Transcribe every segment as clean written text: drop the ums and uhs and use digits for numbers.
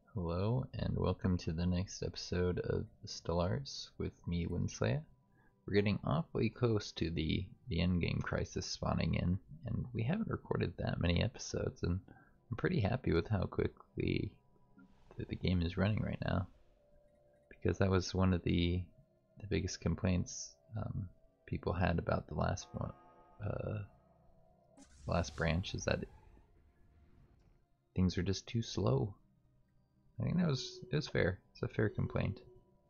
Hello, and welcome to the next episode of Stellaris with me, Winslaya. We're getting awfully close to the endgame crisis spawning in, and we haven't recorded that many episodes, and I'm pretty happy with how quickly the game is running right now. Because that was one of the biggest complaints people had about the last one, last branch, is that things are just too slow. I think it was fair. It's a fair complaint.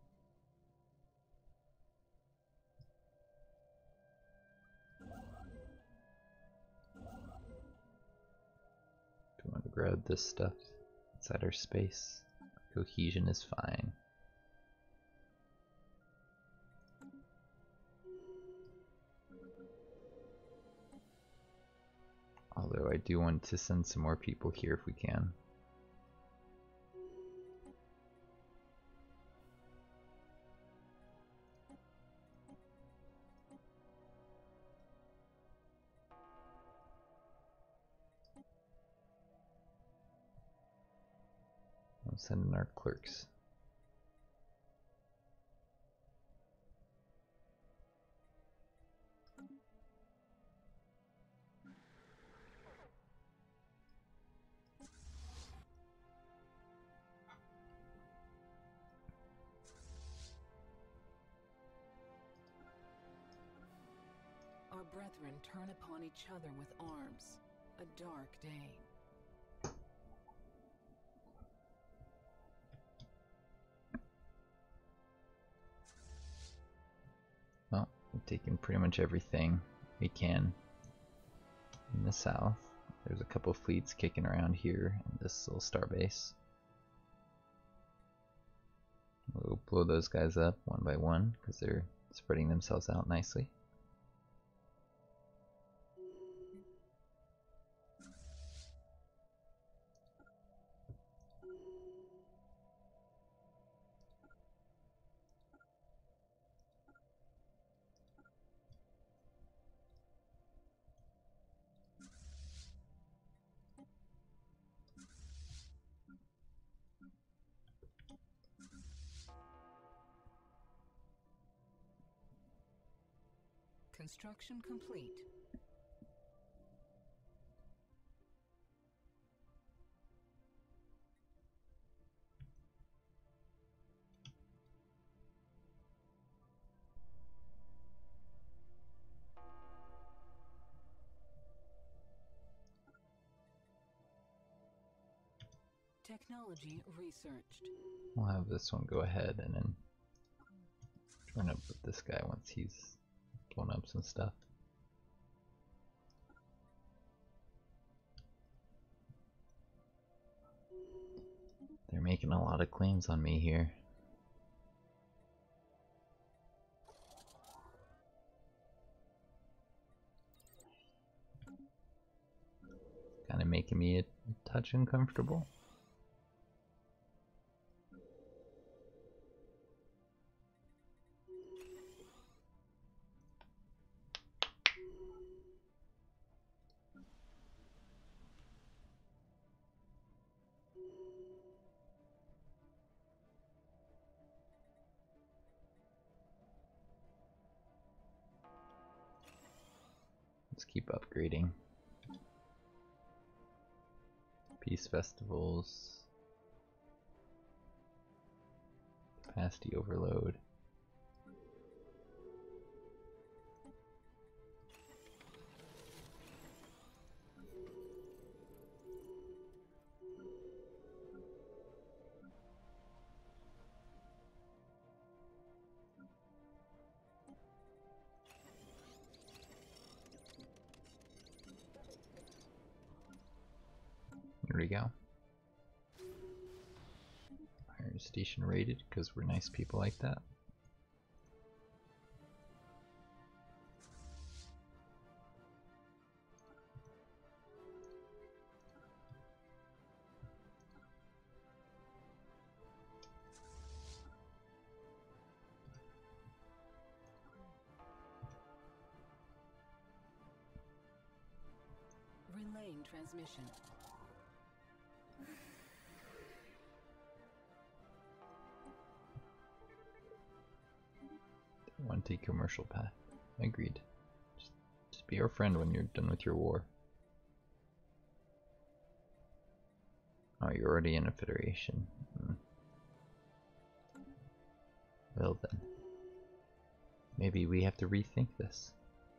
Do we want to grab this stuff inside our space? Cohesion is fine. Although I do want to send some more people here if we can. I'm sending our clerks. Our brethren turn upon each other with arms. A dark day. Well, we've taken pretty much everything we can in the south. There's a couple fleets kicking around here in this little starbase. We'll blow those guys up one by one because they're spreading themselves out nicely. Construction complete. Technology researched. We'll have this one go ahead and then join up with this guy once he's blown up some stuff. They're making a lot of claims on me here. Kind of making me a touch uncomfortable. Let's keep upgrading. Peace festivals. Capacity overload. There we go. Iron Station rated because we're nice people like that. Relaying transmission. Don't take commercial path. Agreed. Just be our friend when you're done with your war. Oh, you're already in a federation. Well then. Maybe we have to rethink this.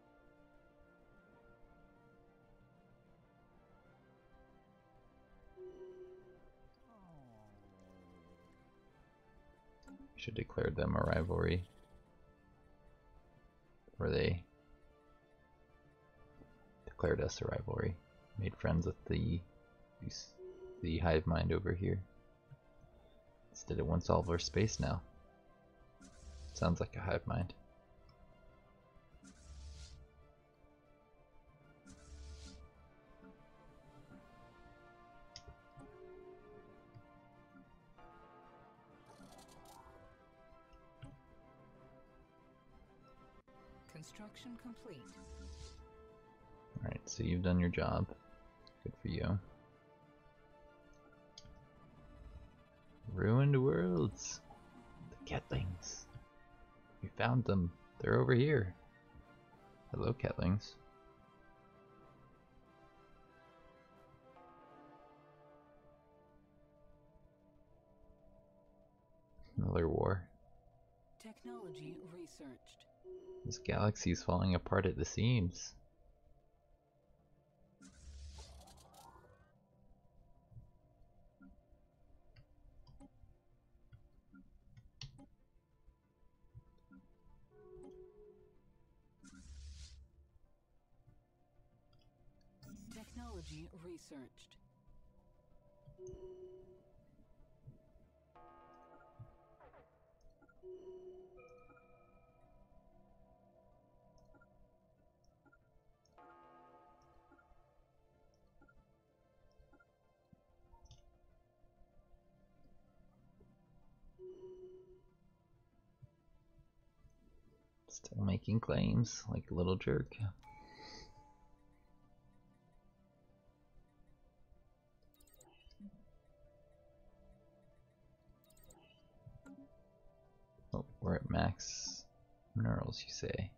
We should declare them a rivalry. Or they declared us a rivalry. Made friends with the hive mind over here. Instead it wants all of our space now. Sounds like a hive mind. Construction complete. Alright, so you've done your job. Good for you. Ruined worlds. The Ketlings. We found them. They're over here. Hello, Ketlings. Another war. Technology researched. This galaxy is falling apart at the seams. Technology researched. Still making claims like a little jerk. Oh, we're at max minerals, you say?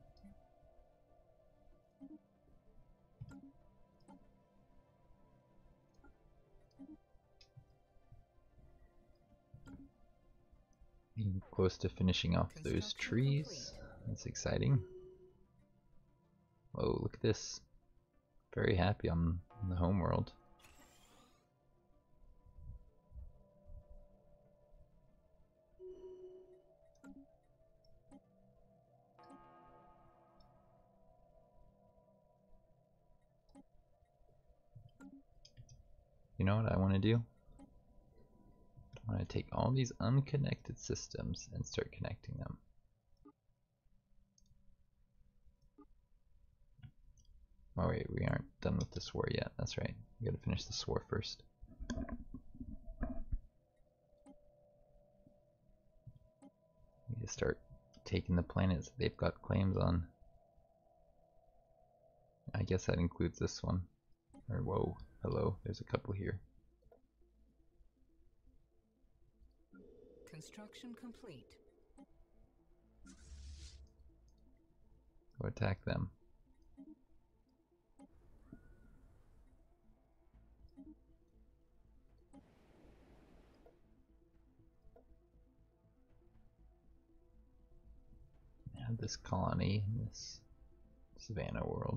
Being close to finishing off those trees. That's exciting. Whoa, look at this. Very happy on the homeworld. You know what I want to do? I want to take all these unconnected systems and start connecting them. Oh wait, we aren't done with this war yet. That's right. We gotta finish this war first. We need to start taking the planets that they've got claims on. I guess that includes this one. Or whoa, hello, there's a couple here. Construction complete. Go attack them. Add this colony in this savannah world.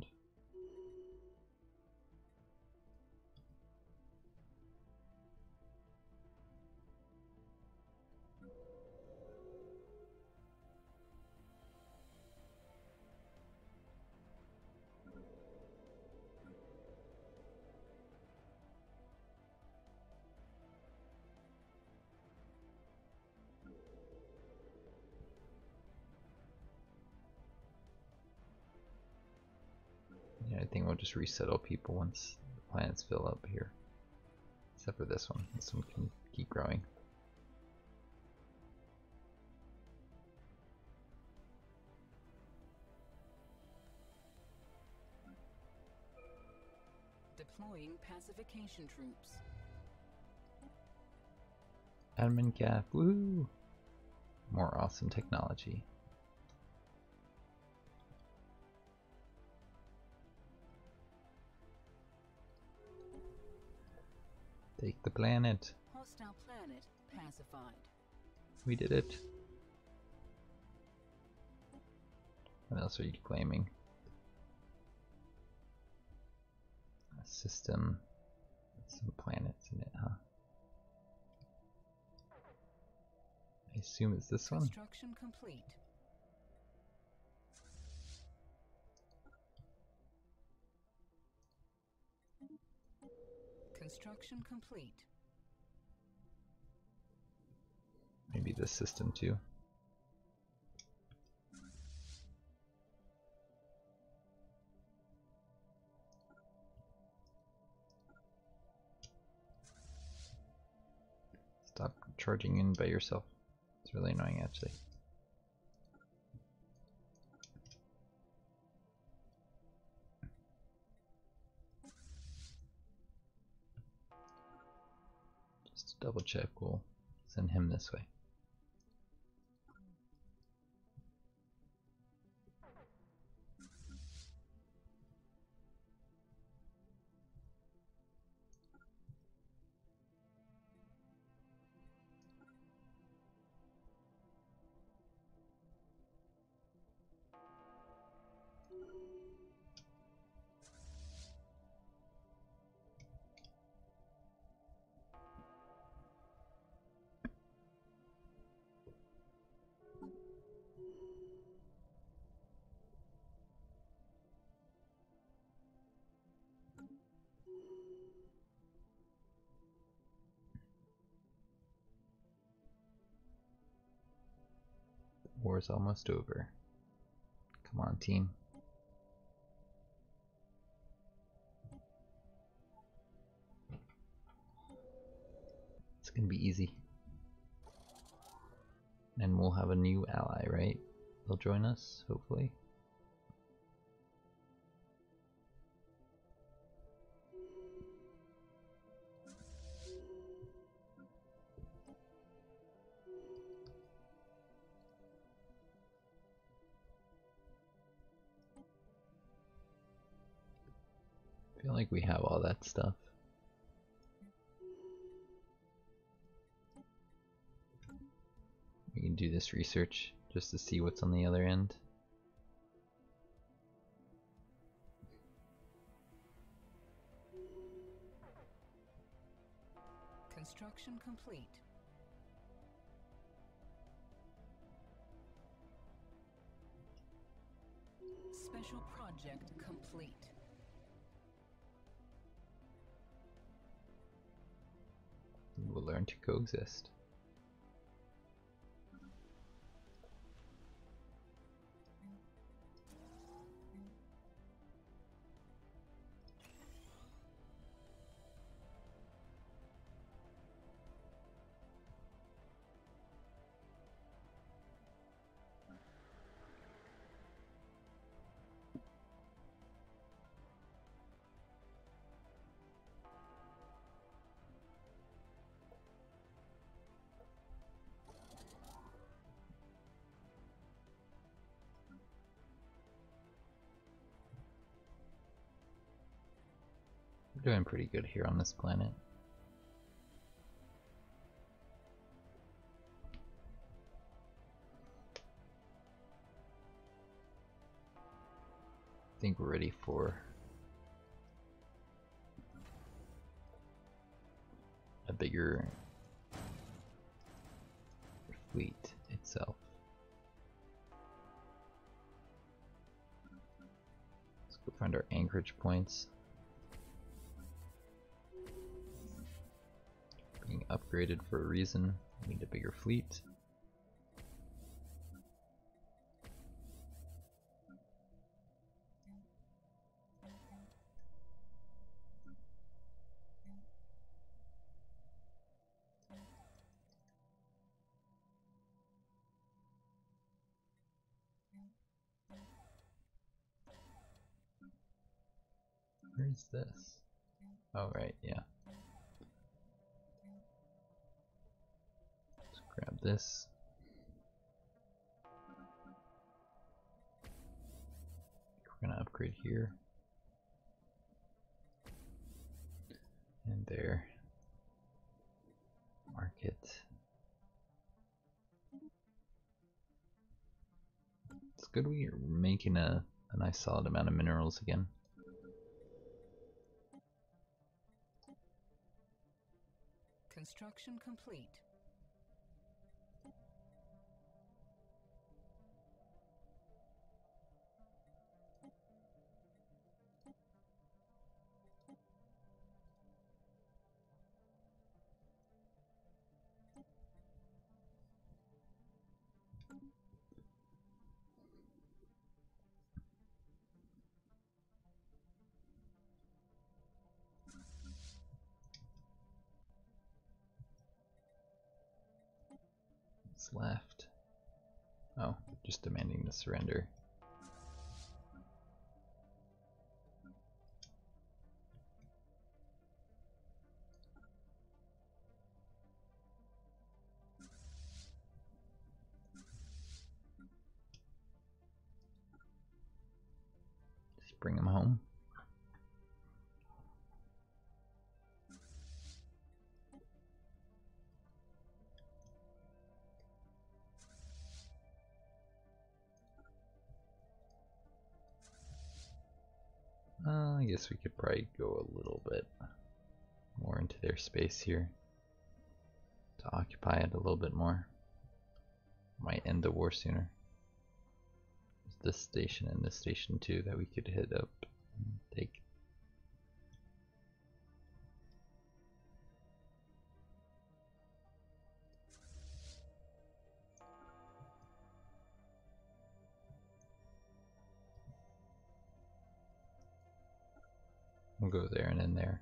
Yeah, I think we'll just resettle people once the planets fill up here. Except for this one. This one can keep growing. Deploying pacification troops. Admin cap, woohoo! More awesome technology. Take the planet. Hostile planet pacified. We did it. What else are you claiming? A system with some planets in it, huh? I assume it's this one? Construction complete. Construction complete. Maybe this system too. Stop charging in by yourself. It's really annoying actually. Just to double check, we'll send him this way. War's almost over. Come on, team. It's gonna be easy. And we'll have a new ally, right? They'll join us, hopefully. I feel like we have all that stuff. We can do this research just to see what's on the other end. Construction complete. Special project complete. We'll learn to coexist. We're doing pretty good here on this planet. I think we're ready for a bigger fleet itself. Let's go find our anchorage points. Being upgraded for a reason. We need a bigger fleet. Where's this? Oh, right, yeah. Let's grab this. We're gonna upgrade here. And there. market. It's good we're making a nice solid amount of minerals again. Construction complete. What's left? Oh, just demanding the surrender. Just bring him home. I guess we could probably go a little bit more into their space here to occupy it a little bit more. Might end the war sooner. There's this station and this station too that we could hit up and take. We'll go there and in there.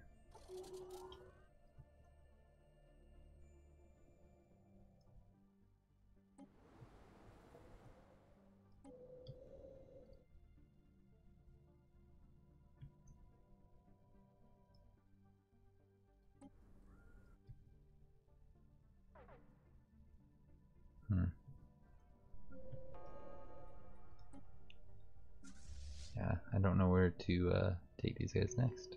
Yeah, I don't know where to take these guys next.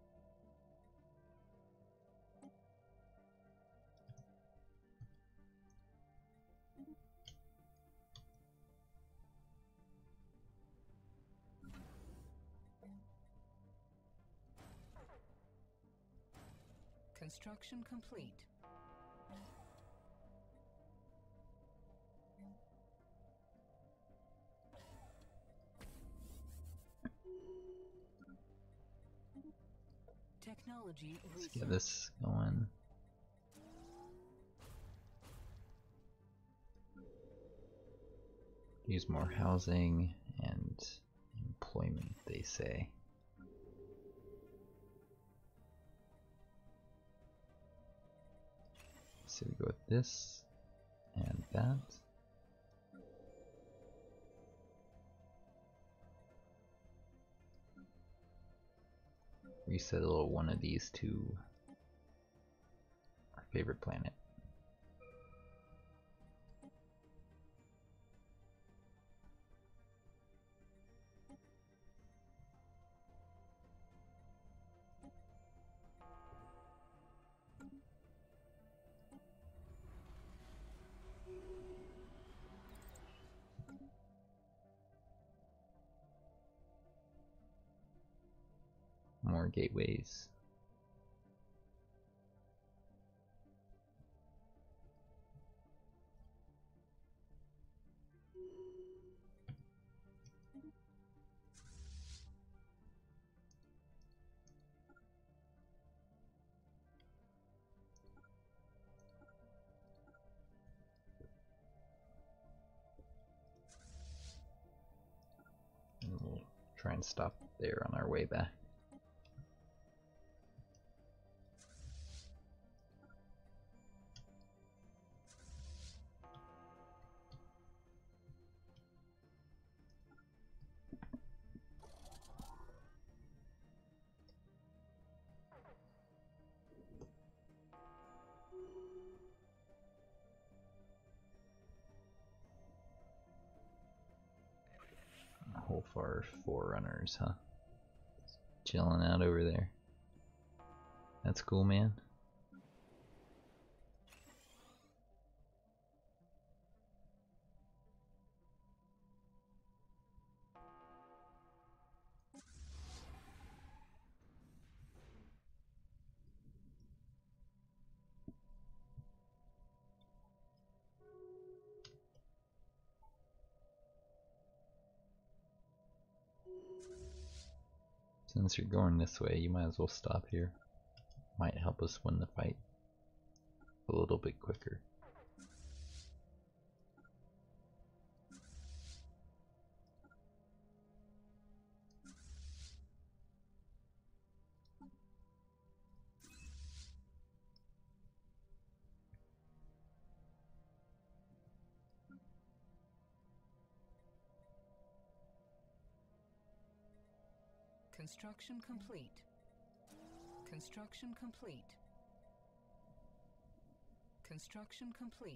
Construction complete. Technology Let's get this going. Use more housing and employment, they say. So we go with this and that. Resettle one of these to our favorite planet. More gateways. And we'll try and stop there on our way back. Whole far forerunners, huh? Chilling out over there. That's cool, man. Since you're going this way, you might as well stop here. Might help us win the fight a little bit quicker. Construction complete. Construction complete. Construction complete.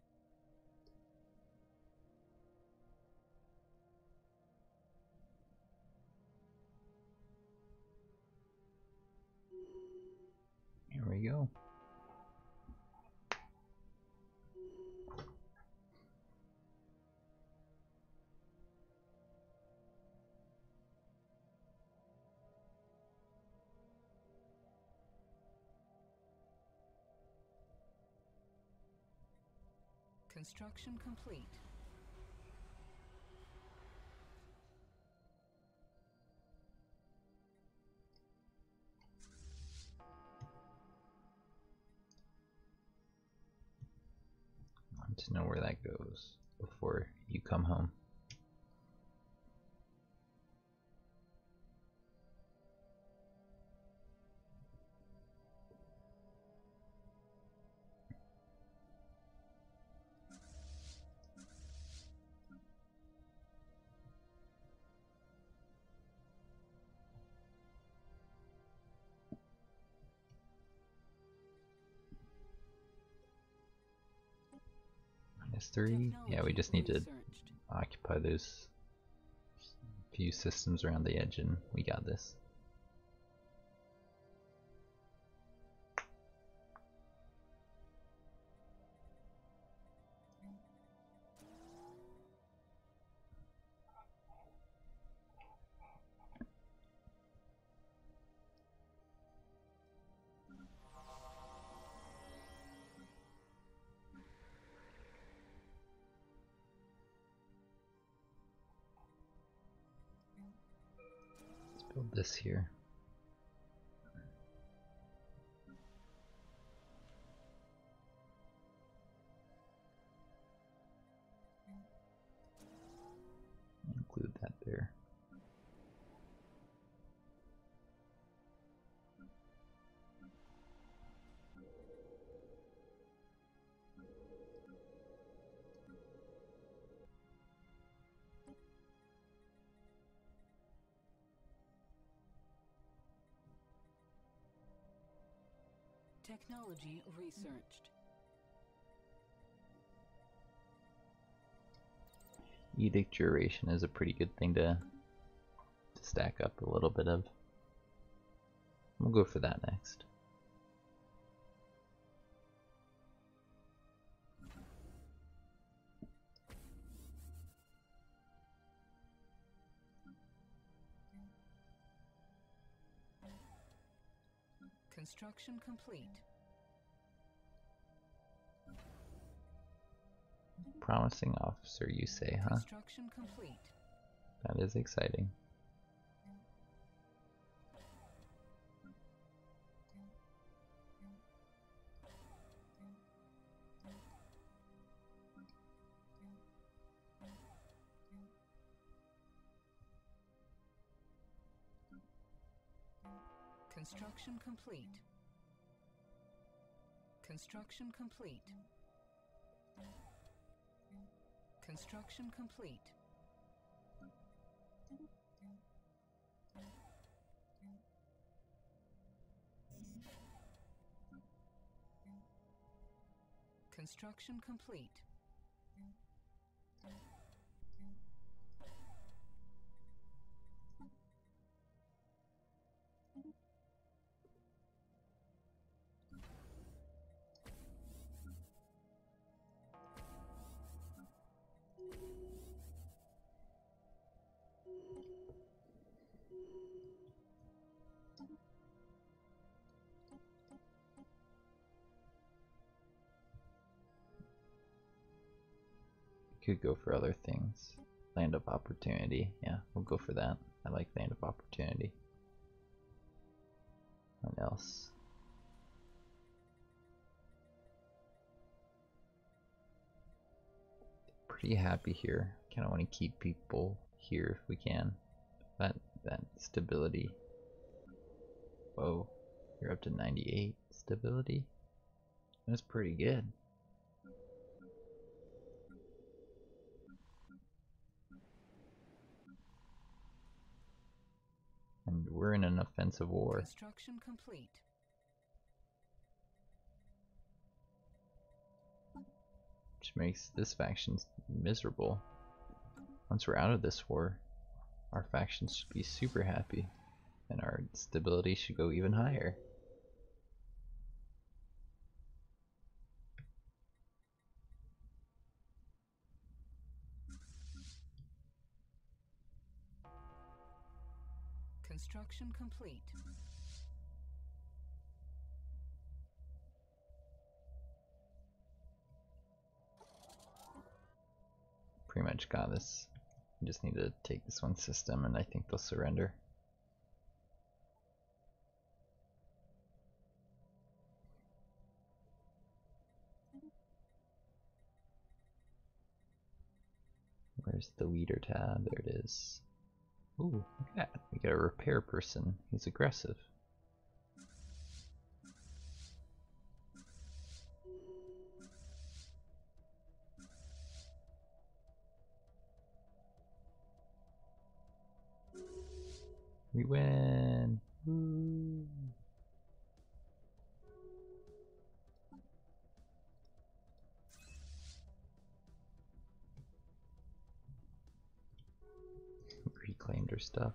Here we go. Construction complete. I want to know where that goes before you come home. -3. Yeah, we just need to occupy those few systems around the edge and we got this. Build this here. Include that there. Technology researched. Edict duration is a pretty good thing to stack up a little bit of. We'll go for that next. Construction complete. Promising officer, you say, huh? Construction complete. That is exciting. Construction complete. Construction complete. Construction complete. Construction complete. Could go for other things. Land of opportunity. Yeah, we'll go for that. I like land of opportunity. What else? Pretty happy here. Kind of want to keep people here if we can. That stability. Whoa, you're up to 98 stability. That's pretty good. And we're in an offensive war. Construction complete. Which makes this faction miserable. Once we're out of this war, our factions should be super happy. And our stability should go even higher. Construction complete. Pretty much got this. We just need to take this one system and I think they'll surrender. Where's the leader tab? There it is. Ooh, look at that. We got a repair person. He's aggressive. We win! Woo. Reclaimed our stuff.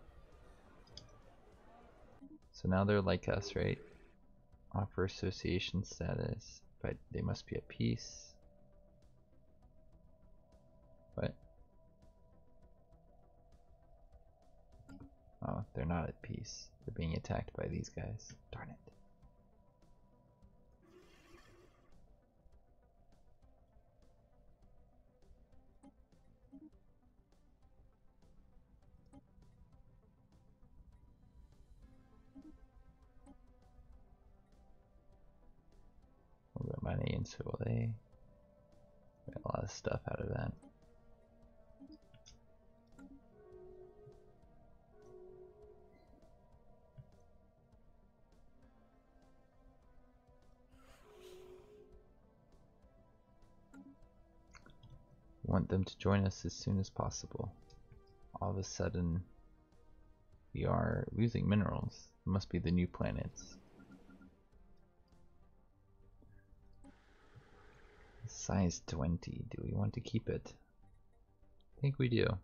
So now they're like us, right? Offer association status, but they must be at peace. What? Oh, they're not at peace. They're being attacked by these guys. Darn it. A little bit of money, and so will they. Get a lot of stuff out of that. We want them to join us as soon as possible. All of a sudden, we are losing minerals. It must be the new planets. Size 20. Do we want to keep it? I think we do.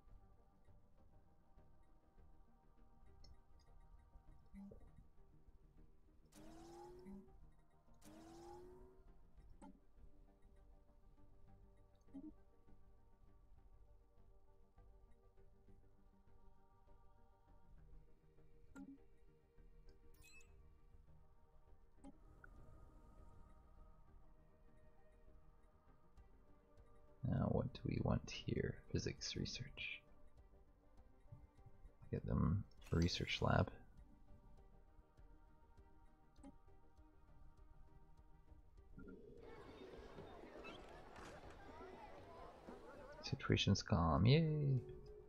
Now what do we want here? Physics research. Get them a research lab. Situation's calm, yay!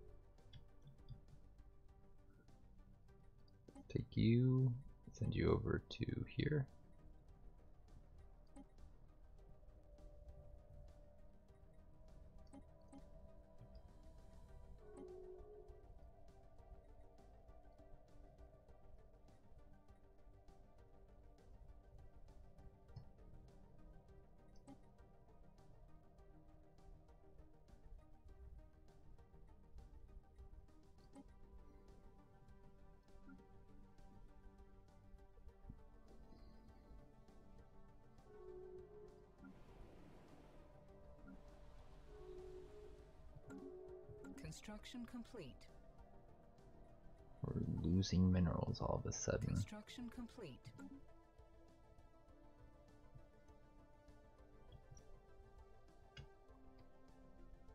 Take you, send you over to here. Construction complete. We're losing minerals all of a sudden. Construction complete.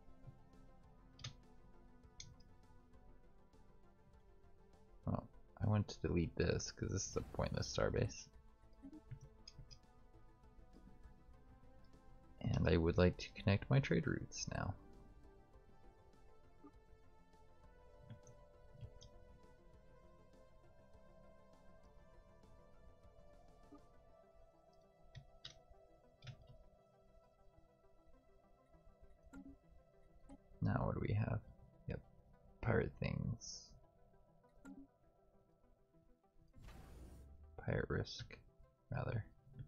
Well, I want to delete this because this is a pointless starbase. And I would like to connect my trade routes now. Now what do we have? Yep, pirate things. Pirate risk, rather.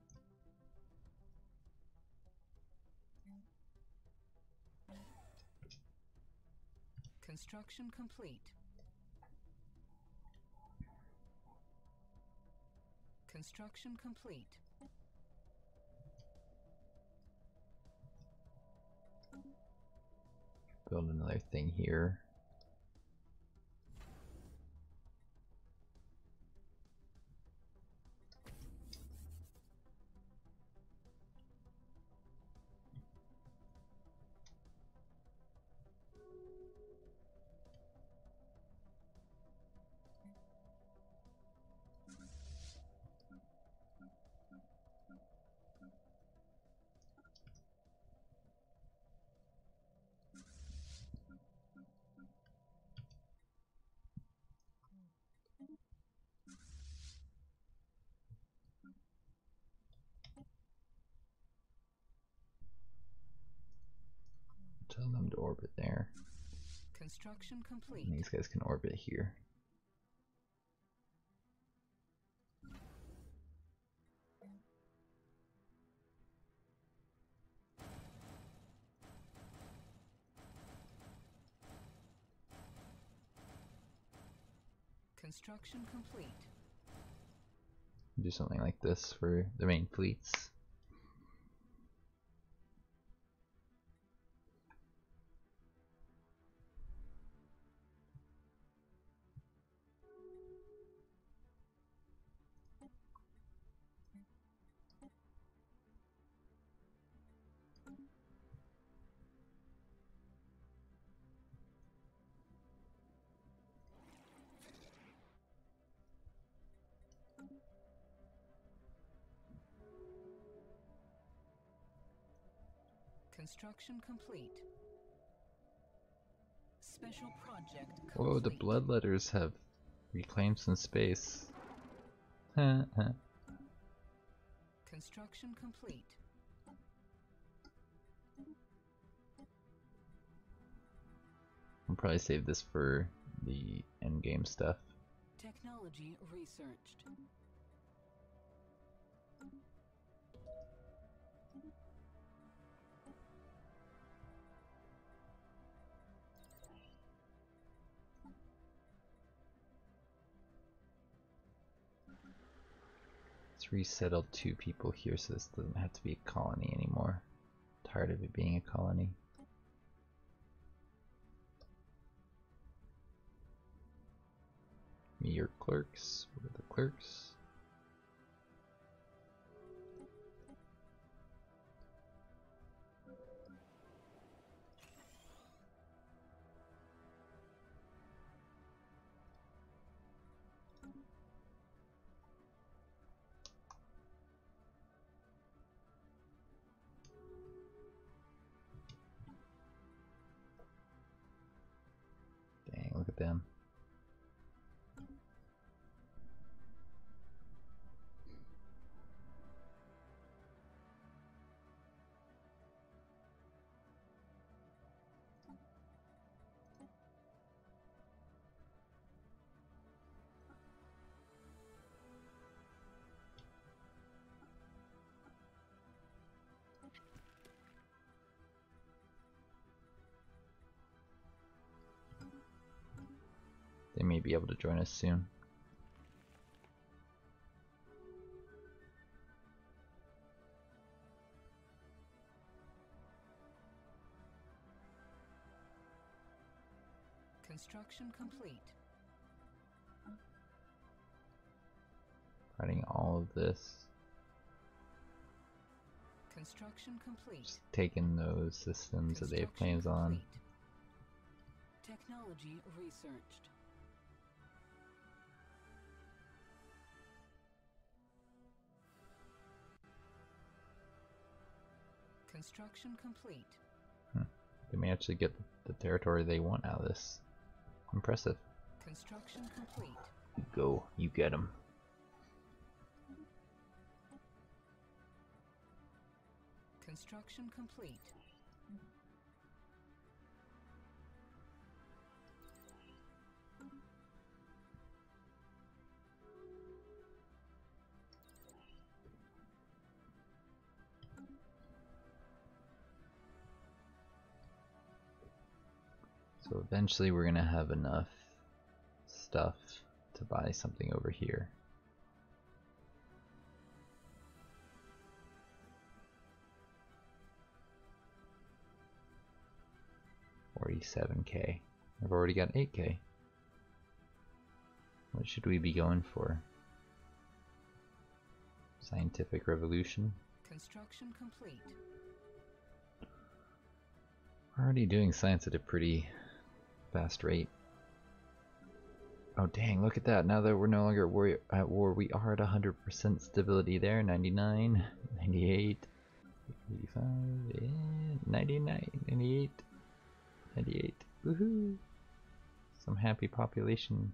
Construction complete. Construction complete. Build another thing here. Tell them to orbit there. Construction complete. And these guys can orbit here. Construction complete. Do something like this for the main fleets. Construction complete. Special project complete. Whoa, the bloodletters have reclaimed some space. Construction complete. I'll probably save this for the endgame stuff. Technology researched. Let's resettle 2 people here so this doesn't have to be a colony anymore. Tired of it being a colony. Me, your clerks. Where are the clerks? Dang, look at them. They may be able to join us soon. Construction complete. Writing all of this. Construction complete. Just taking those systems that they have plans on. Technology researched. Construction complete. They may actually get the territory they want out of this. Impressive. Construction complete. You go, you get them. Construction complete. So eventually we're gonna have enough stuff to buy something over here. $47K. I've already got 8K. What should we be going for? Scientific revolution? Construction complete. We're already doing science at a pretty fast rate. Oh dang, look at that. Now that we're no longer at war, we are at 100% stability there. 99, 98, 85, 99, 98, 98. Woohoo! Some happy populations.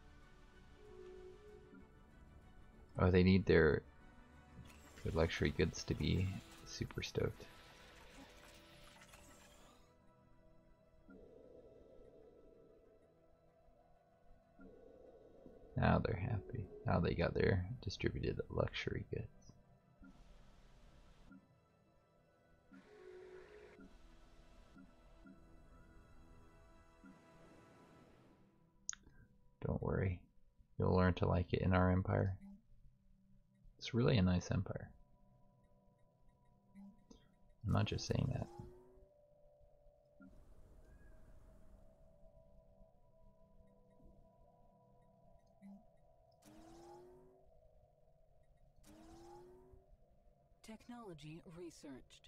Oh, they need their luxury goods to be super stoked. Now they're happy. Now they got their distributed luxury goods. Don't worry. You'll learn to like it in our empire. It's really a nice empire. I'm not just saying that. Technology researched.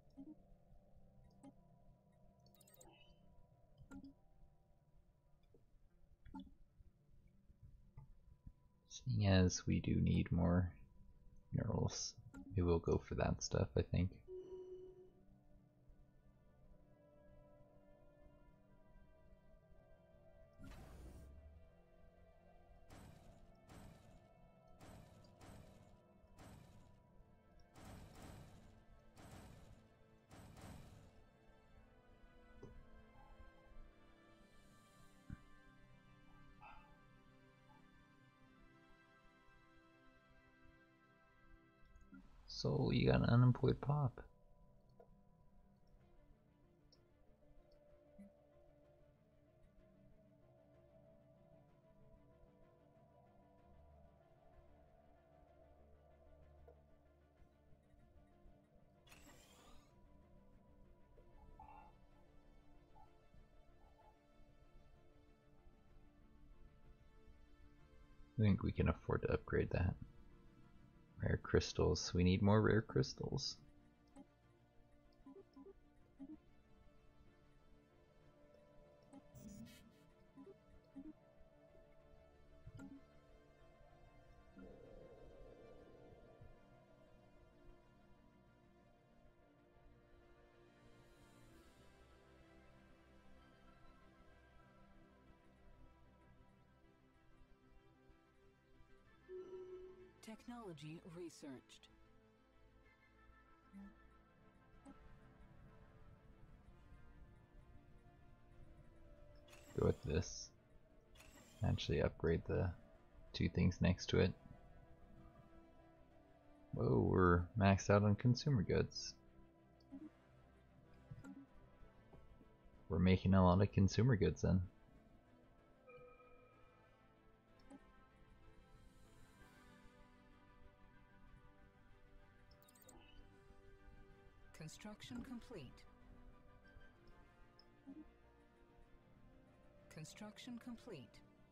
Seeing as we do need more minerals, we will go for that stuff, I think. So you got an unemployed pop. I think we can afford to upgrade that. Rare crystals. We need more rare crystals. Technology researched. Go with this. Actually upgrade the two things next to it. Whoa, we're maxed out on consumer goods. We're making a lot of consumer goods then. Construction complete. Construction complete.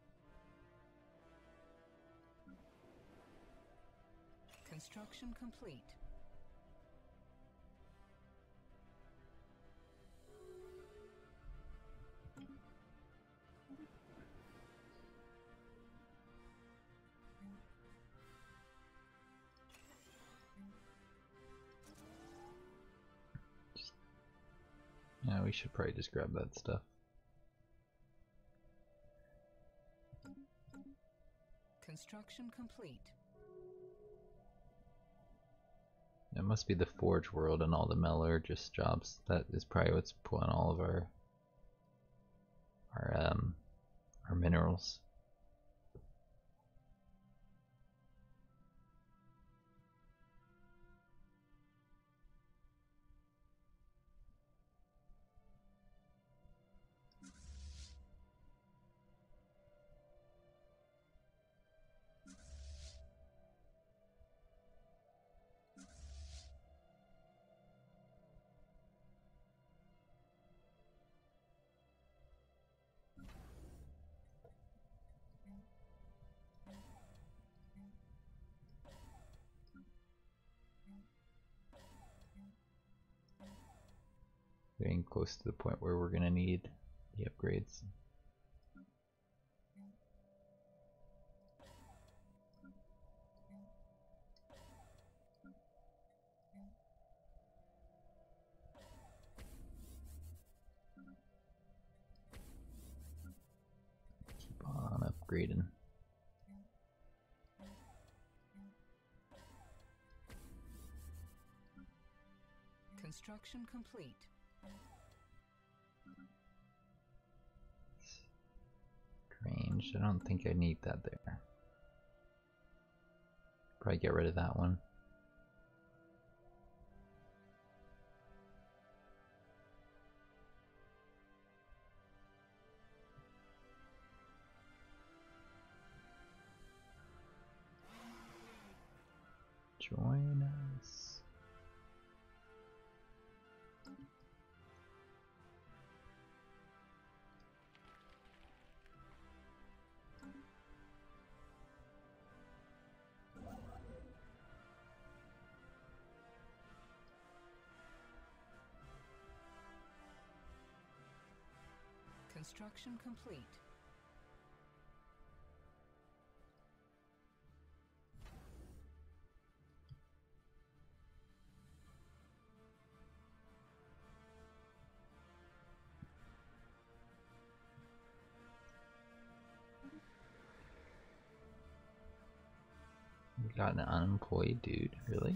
Construction complete. Yeah, we should probably just grab that stuff. Construction complete. It must be the Forge world and all the metallurgist jobs. That is probably what's pulling all of our minerals. Getting close to the point where we're gonna need the upgrades. Keep on upgrading. Construction complete. Strange. I don't think I need that there. Probably get rid of that one. Join us. Construction complete. We got an unemployed dude, really?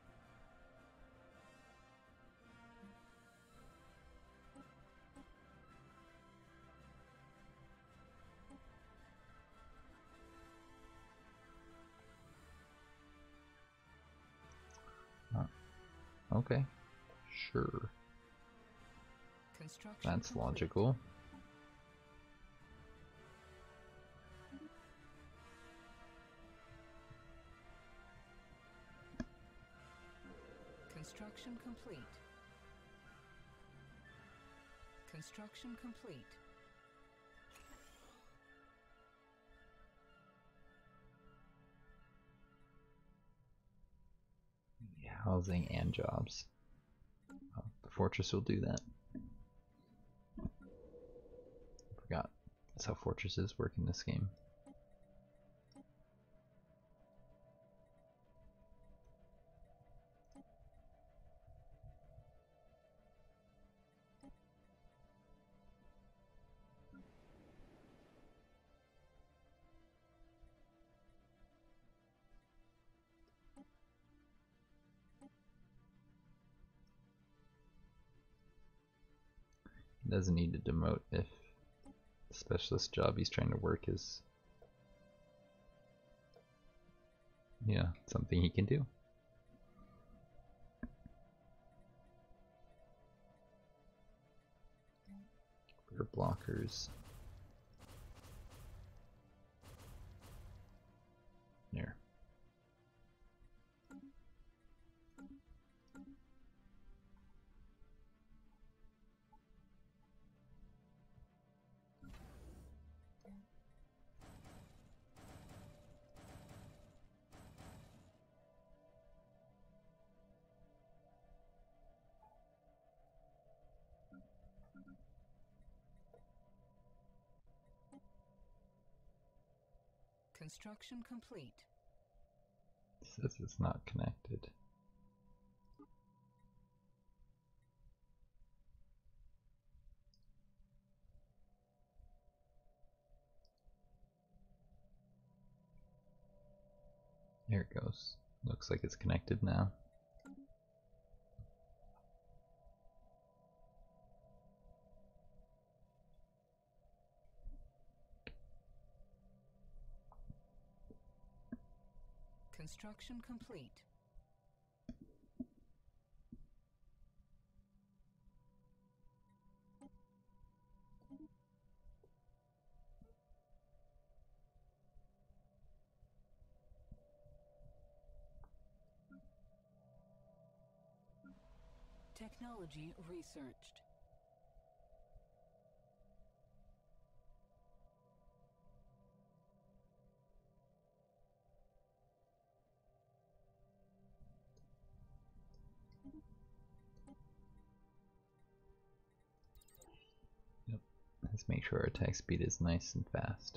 Okay, sure. Construction That's complete. logical. Construction complete. Construction complete. Housing and jobs. Oh, the fortress will do that. Forgot. That's how fortresses work in this game. He doesn't need to demote if the specialist job he's trying to work is, yeah, something he can do. For blockers. There. Construction complete. It says it's not connected. There it goes. Looks like it's connected now. Construction complete. Technology researched. Yep. Let's make sure our attack speed is nice and fast.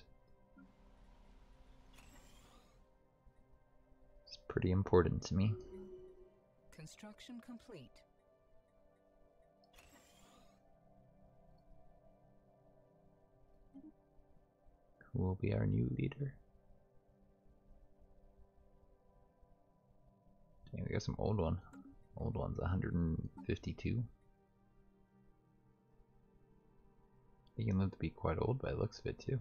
It's pretty important to me. Construction complete. Who will be our new leader? Dang, we got some old one. Old one's 152. He can live to be quite old by the looks of it too.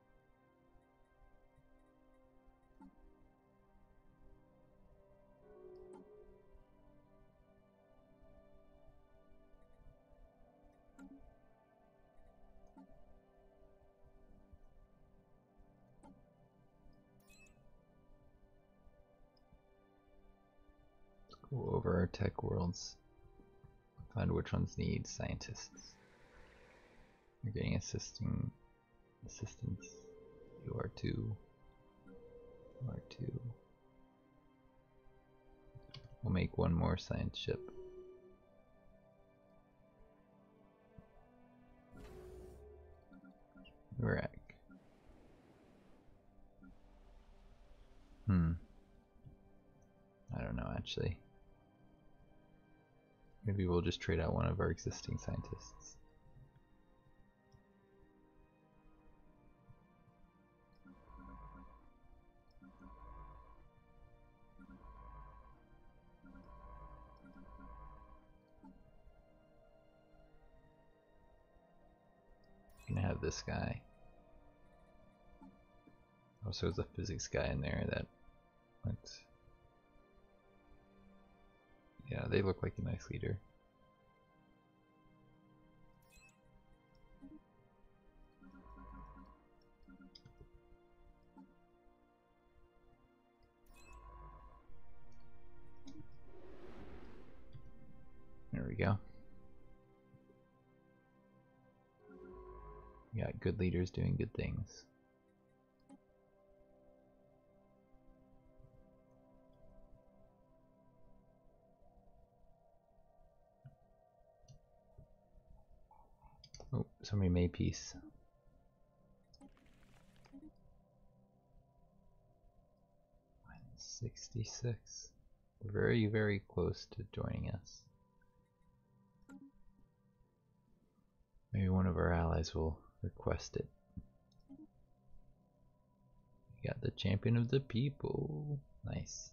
Go over our tech worlds, find which ones need scientists. You're getting assistance. You are too. You are too. We'll make one more science ship. Iraq. I don't know actually. Maybe we'll just trade out one of our existing scientists. You can have this guy. Also, there's a physics guy in there that went. Yeah, they look like a nice leader. There we go. We got good leaders doing good things. Oh, somebody made peace. -66. Very, very close to joining us. Maybe one of our allies will request it. We got the champion of the people. Nice.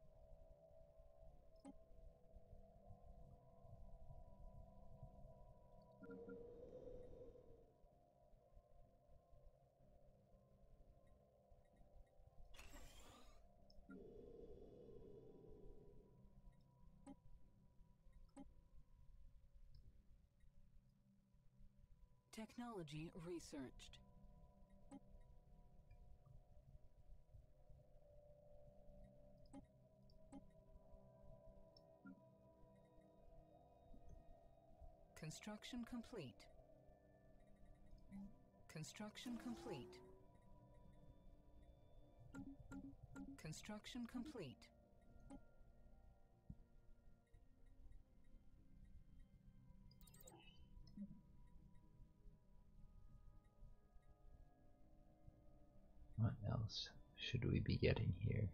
Technology researched. Construction complete. Construction complete. Construction complete. What else should we be getting here?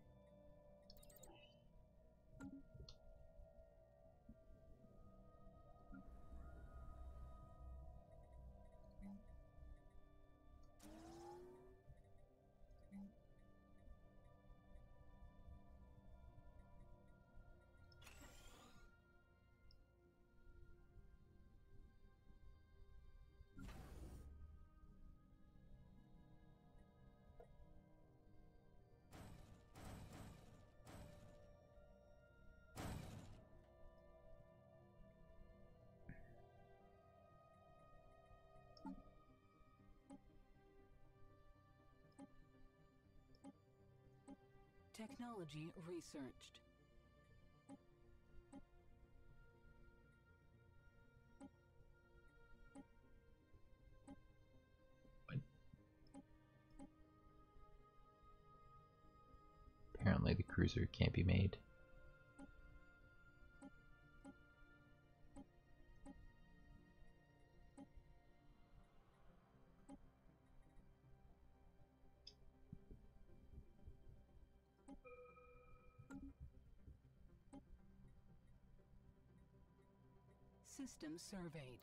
Technology researched. Apparently the cruiser can't be made. System surveyed.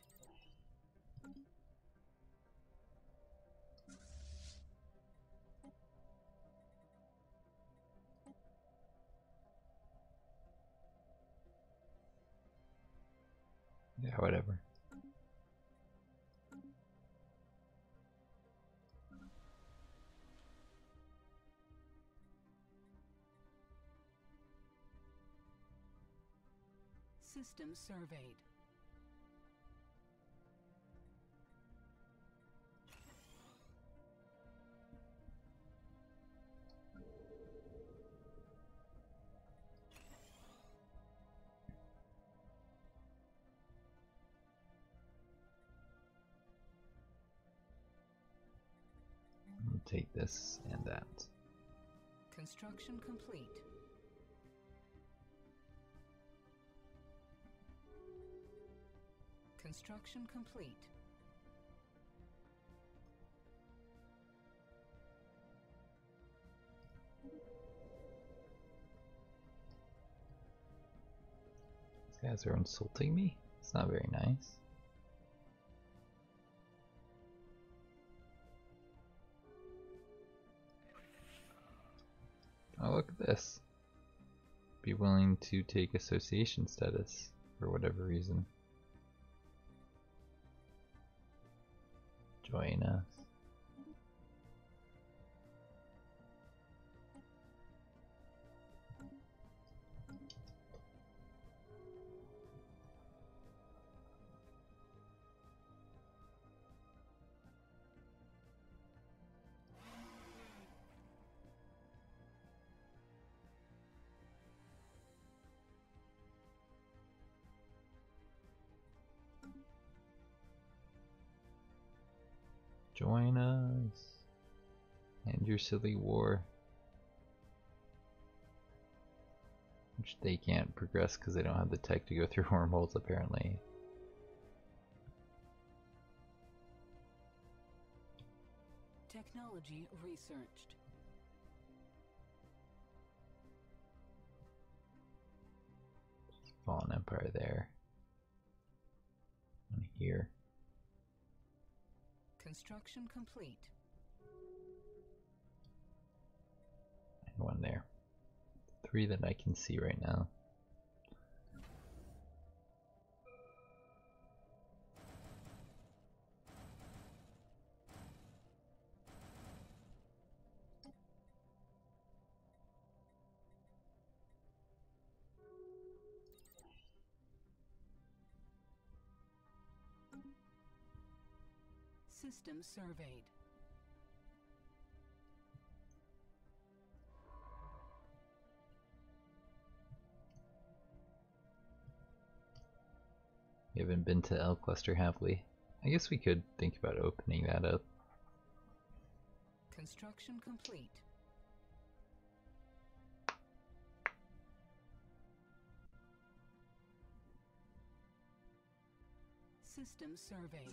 Yeah, whatever. System surveyed. I'll take this and that. Construction complete. Construction complete. These guys are insulting me? It's not very nice. Oh, look at this. Be willing to take association status for whatever reason. Join us. Join us. End your silly war. Which they can't progress because they don't have the tech to go through wormholes, apparently. Technology researched. Fallen Empire there. And here. Construction complete. And one there. 3 that I can see right now. System surveyed. We haven't been to L Cluster, have we? I guess we could think about opening that up. Construction complete. System surveyed.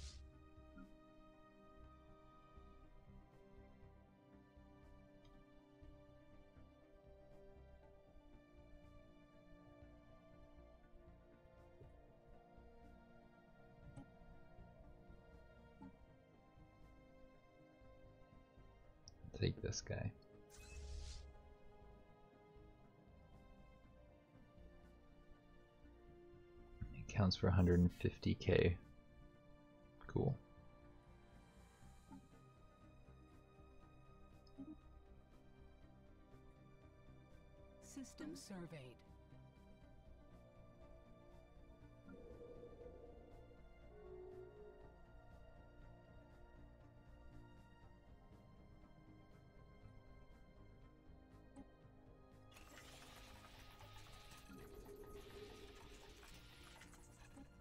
Take this guy. It counts for 150k. Cool. System surveyed.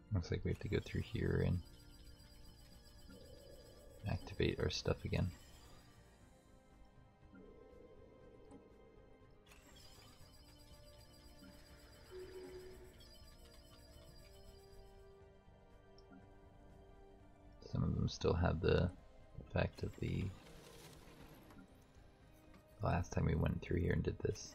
Looks like we have to go through here and activate our stuff again. Some of them still have the effect of the last time we went through here and did this.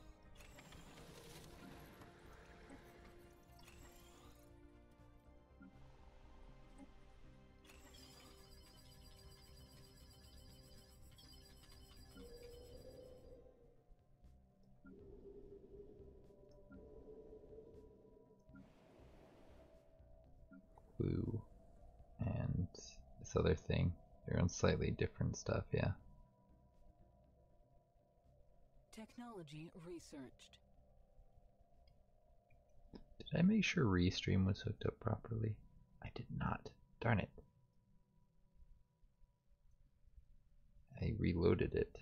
Blue and this other thing, they're on slightly different stuff, yeah. Technology researched. Did I make sure Restream was hooked up properly? I did not. Darn it. I reloaded it.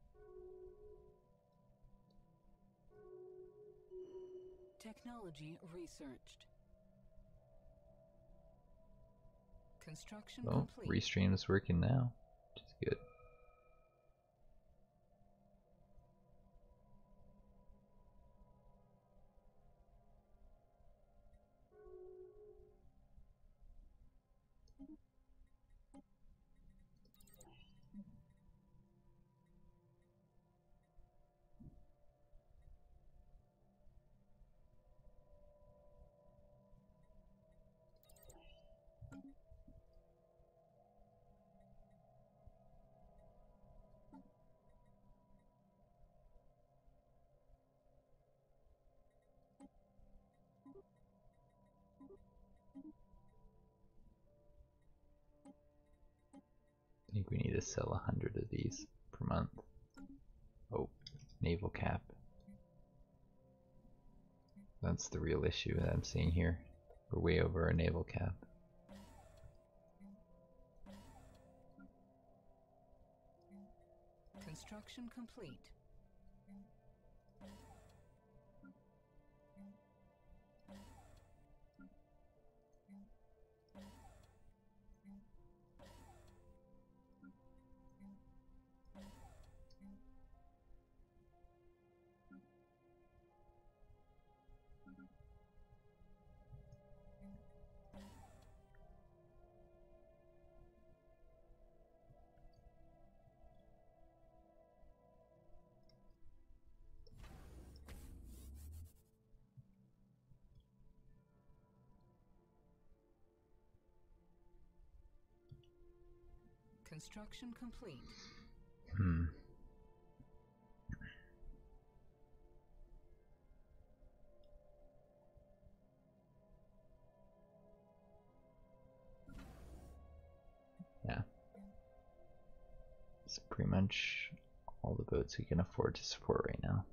Technology researched. Construction Well, complete. Restream is working now, which is good. I think we need to sell 100 of these per month. Oh, naval cap. That's the real issue that I'm seeing here. We're way over our naval cap. Construction complete. Construction complete. Yeah. It's pretty much all the boats we can afford to support right now.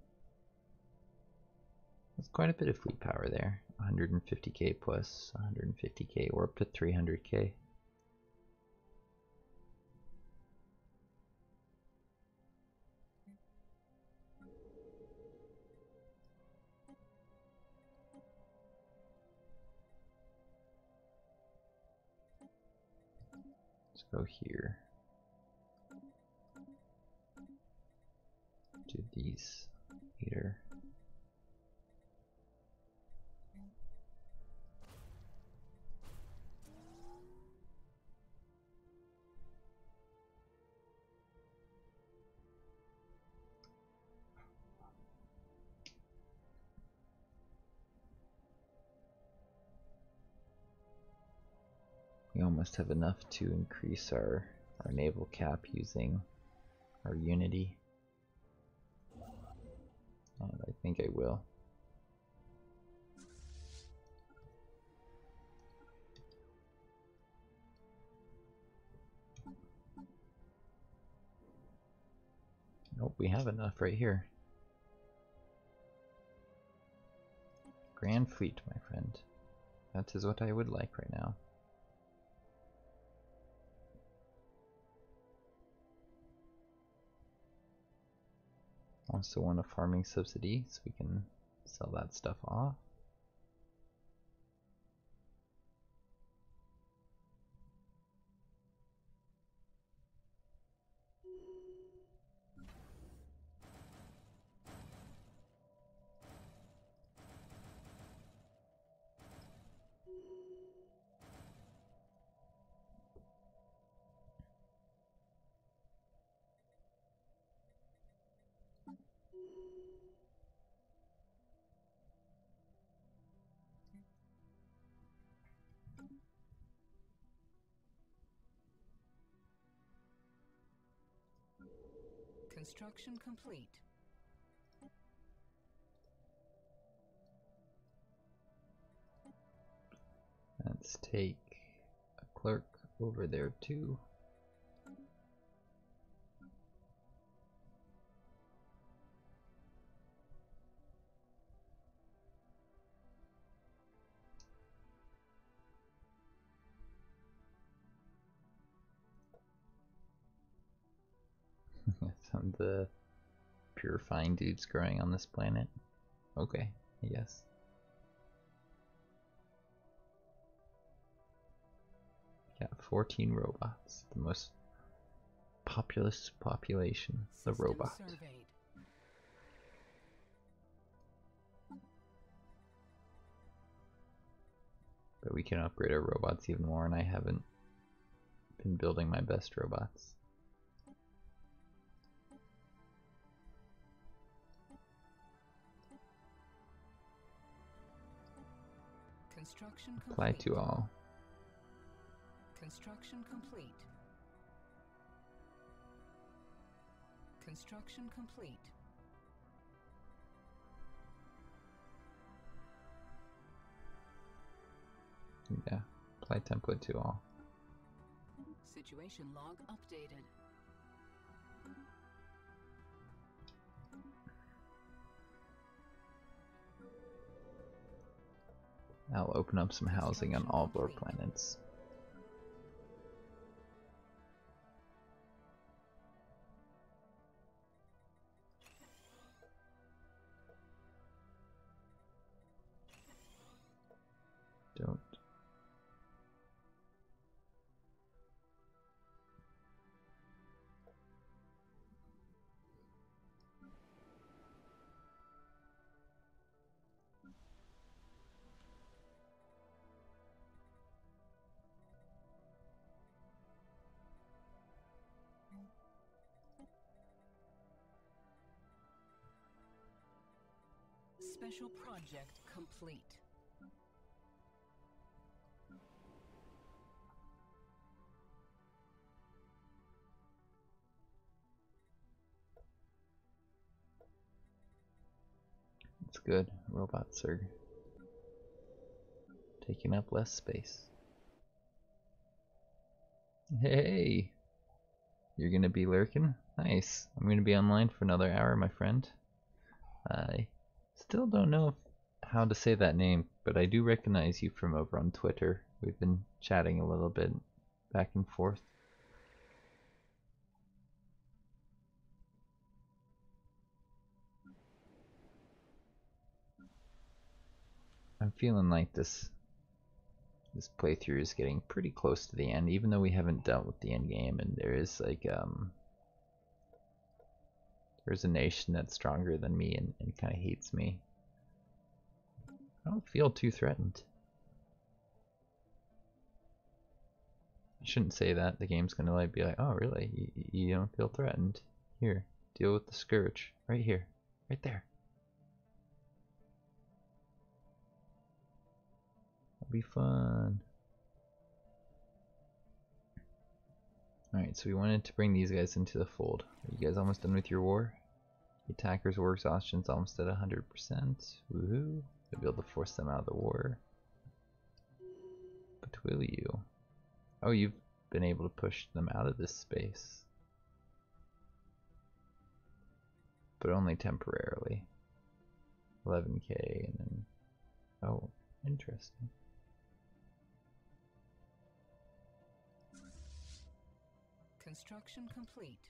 That's quite a bit of fleet power there. 150k plus 150k, or up to 300k. Let's go here. Do these later. We almost have enough to increase our naval cap using our unity. And I think I will. Nope, we have enough right here. Grand Fleet, my friend. That is what I would like right now. Also want a farming subsidy so we can sell that stuff off. Construction complete. Let's take a clerk over there too. Some of the purifying dudes growing on this planet. Okay, yes. Got 14 robots, the most populous population, the System robot. surveyed. But we can upgrade our robots even more, and I haven't been building my best robots. Construction complete. Apply to all. Construction complete. Construction complete. Yeah, apply template to all. Situation log updated. I'll open up some housing on all of our planets. Don't. Special project complete. It's good. Robots are taking up less space. Hey! You're gonna be lurking? Nice. I'm gonna be online for another hour, my friend. I still don't know how to say that name, but I do recognize you from over on Twitter. We've been chatting a little bit back and forth. I'm feeling like this playthrough is getting pretty close to the end, even though we haven't dealt with the end game, and there is like there's a nation that's stronger than me and kind of hates me. I don't feel too threatened. I shouldn't say that. The game's gonna like be like, oh really? You don't feel threatened? Here, deal with the scourge. Right here, right there. It'll be fun. Alright, so we wanted to bring these guys into the fold. Are you guys almost done with your war? The attackers' war exhaustion's almost at 100%. Woohoo! We'll be able to force them out of the war. But will you? Oh, you've been able to push them out of this space. But only temporarily. 11k and then... Oh, interesting. Construction complete.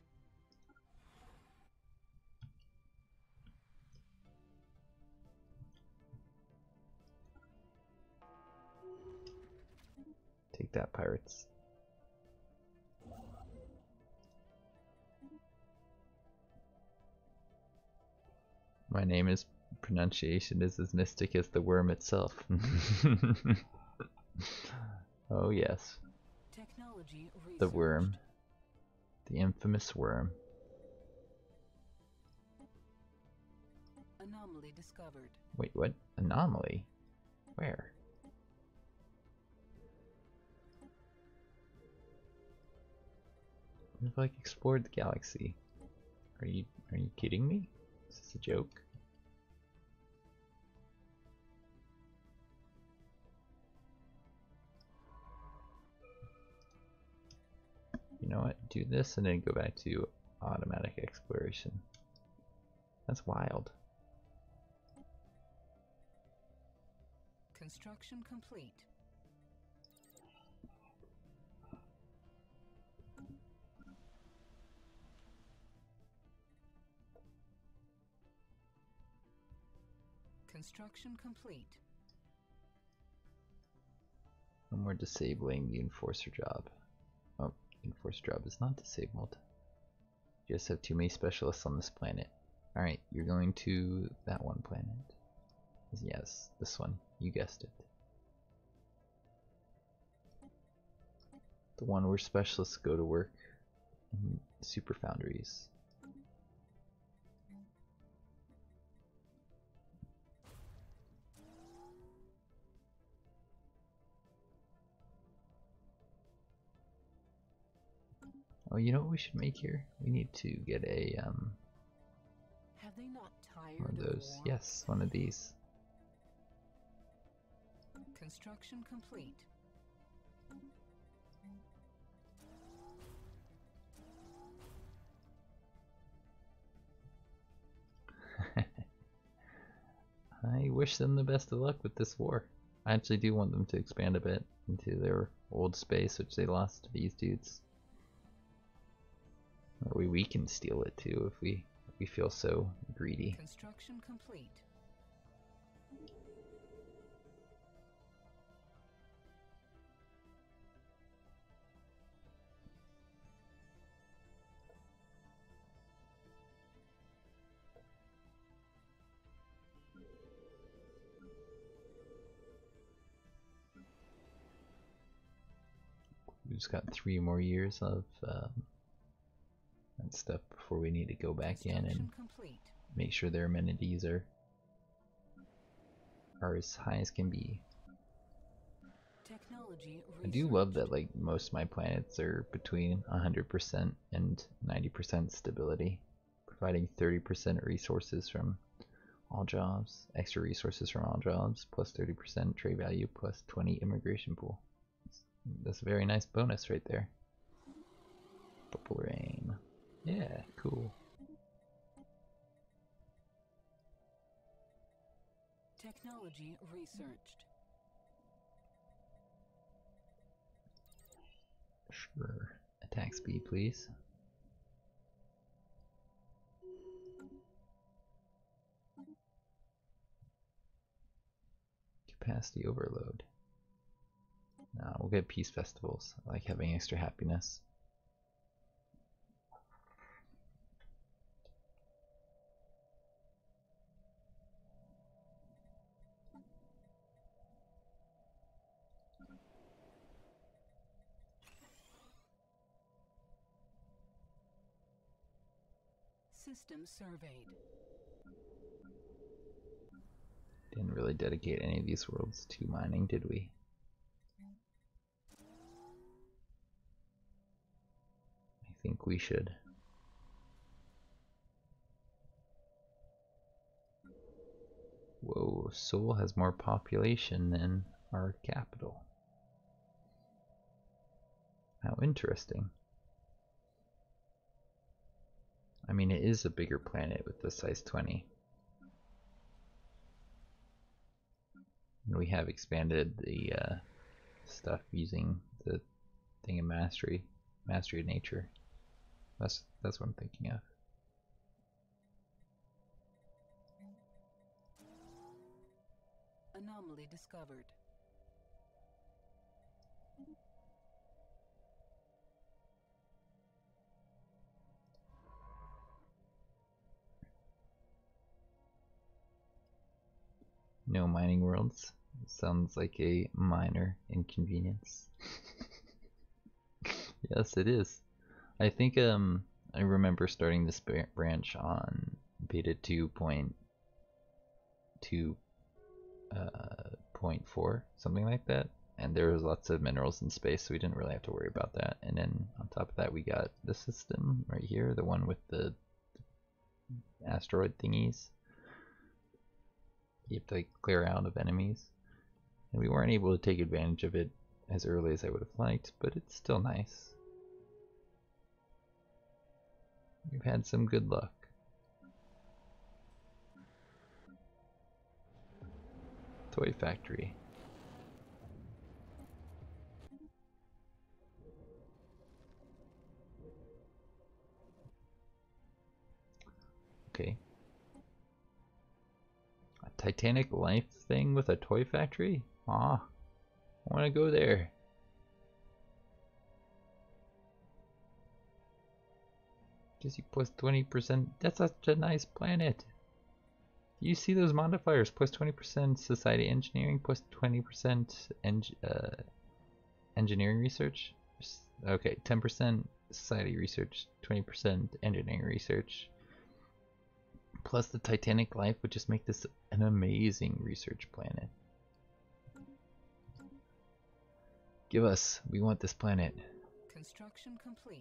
Take that, pirates. My name is pronunciation is as mystic as the worm itself. Oh yes. Technology research. The worm. The infamous worm. Anomaly discovered. Wait, what? Anomaly? Where? We've like explored the galaxy. Are you kidding me? Is this a joke? You know what? Do this and then go back to automatic exploration. That's wild. Construction complete. Construction complete. No more disabling the enforcer job. Oh, the enforcer job is not disabled. You just have too many specialists on this planet. Alright, you're going to that one planet. Yes, this one. You guessed it. The one where specialists go to work in super foundries. Oh, you know what we should make here? We need to get a Have they not tired one of those. war? Yes, one of these. Construction complete. I wish them the best of luck with this war. I actually do want them to expand a bit into their old space, which they lost to these dudes. Or we can steal it too if we feel so greedy. Construction complete. We just got 3 more years of that stuff before we need to go back in and Complete. make sure their amenities are as high as can be. Technology I do love that like most of my planets are between 100% and 90% stability, providing 30% resources from all jobs, extra resources from all jobs, plus 30% trade value, plus 20 immigration pool. That's a very nice bonus right there. Purple rain. Yeah, cool. Technology researched. Sure. Attack speed, please. Capacity overload. Nah, we'll get peace festivals. I like having extra happiness. System surveyed. Didn't really dedicate any of these worlds to mining, did we? I think we should. Whoa, Seoul has more population than our capital. How interesting. I mean, it is a bigger planet with the size 20. And we have expanded the stuff using the thing of mastery of nature. That's what I'm thinking of. Anomaly discovered. No mining worlds. Sounds like a minor inconvenience. Yes, it is. I think I remember starting this branch on beta 2.2.4, something like that, and there was lots of minerals in space, so we didn't really have to worry about that. And then on top of that, we got the system right here, the one with the asteroid thingies. You have to like clear out of enemies. And we weren't able to take advantage of it as early as I would have liked, but it's still nice. We've had some good luck. Toy factory. Okay. A Titanic life thing with a toy factory? Ah, I want to go there. Gives you plus 20%. That's such a nice planet. Do you see those modifiers? Plus 20% society engineering, plus 20% engineering research. Okay, 10% society research, 20% engineering research. Plus the Titanic life would just make this an amazing research planet. Give us, we want this planet. Construction complete.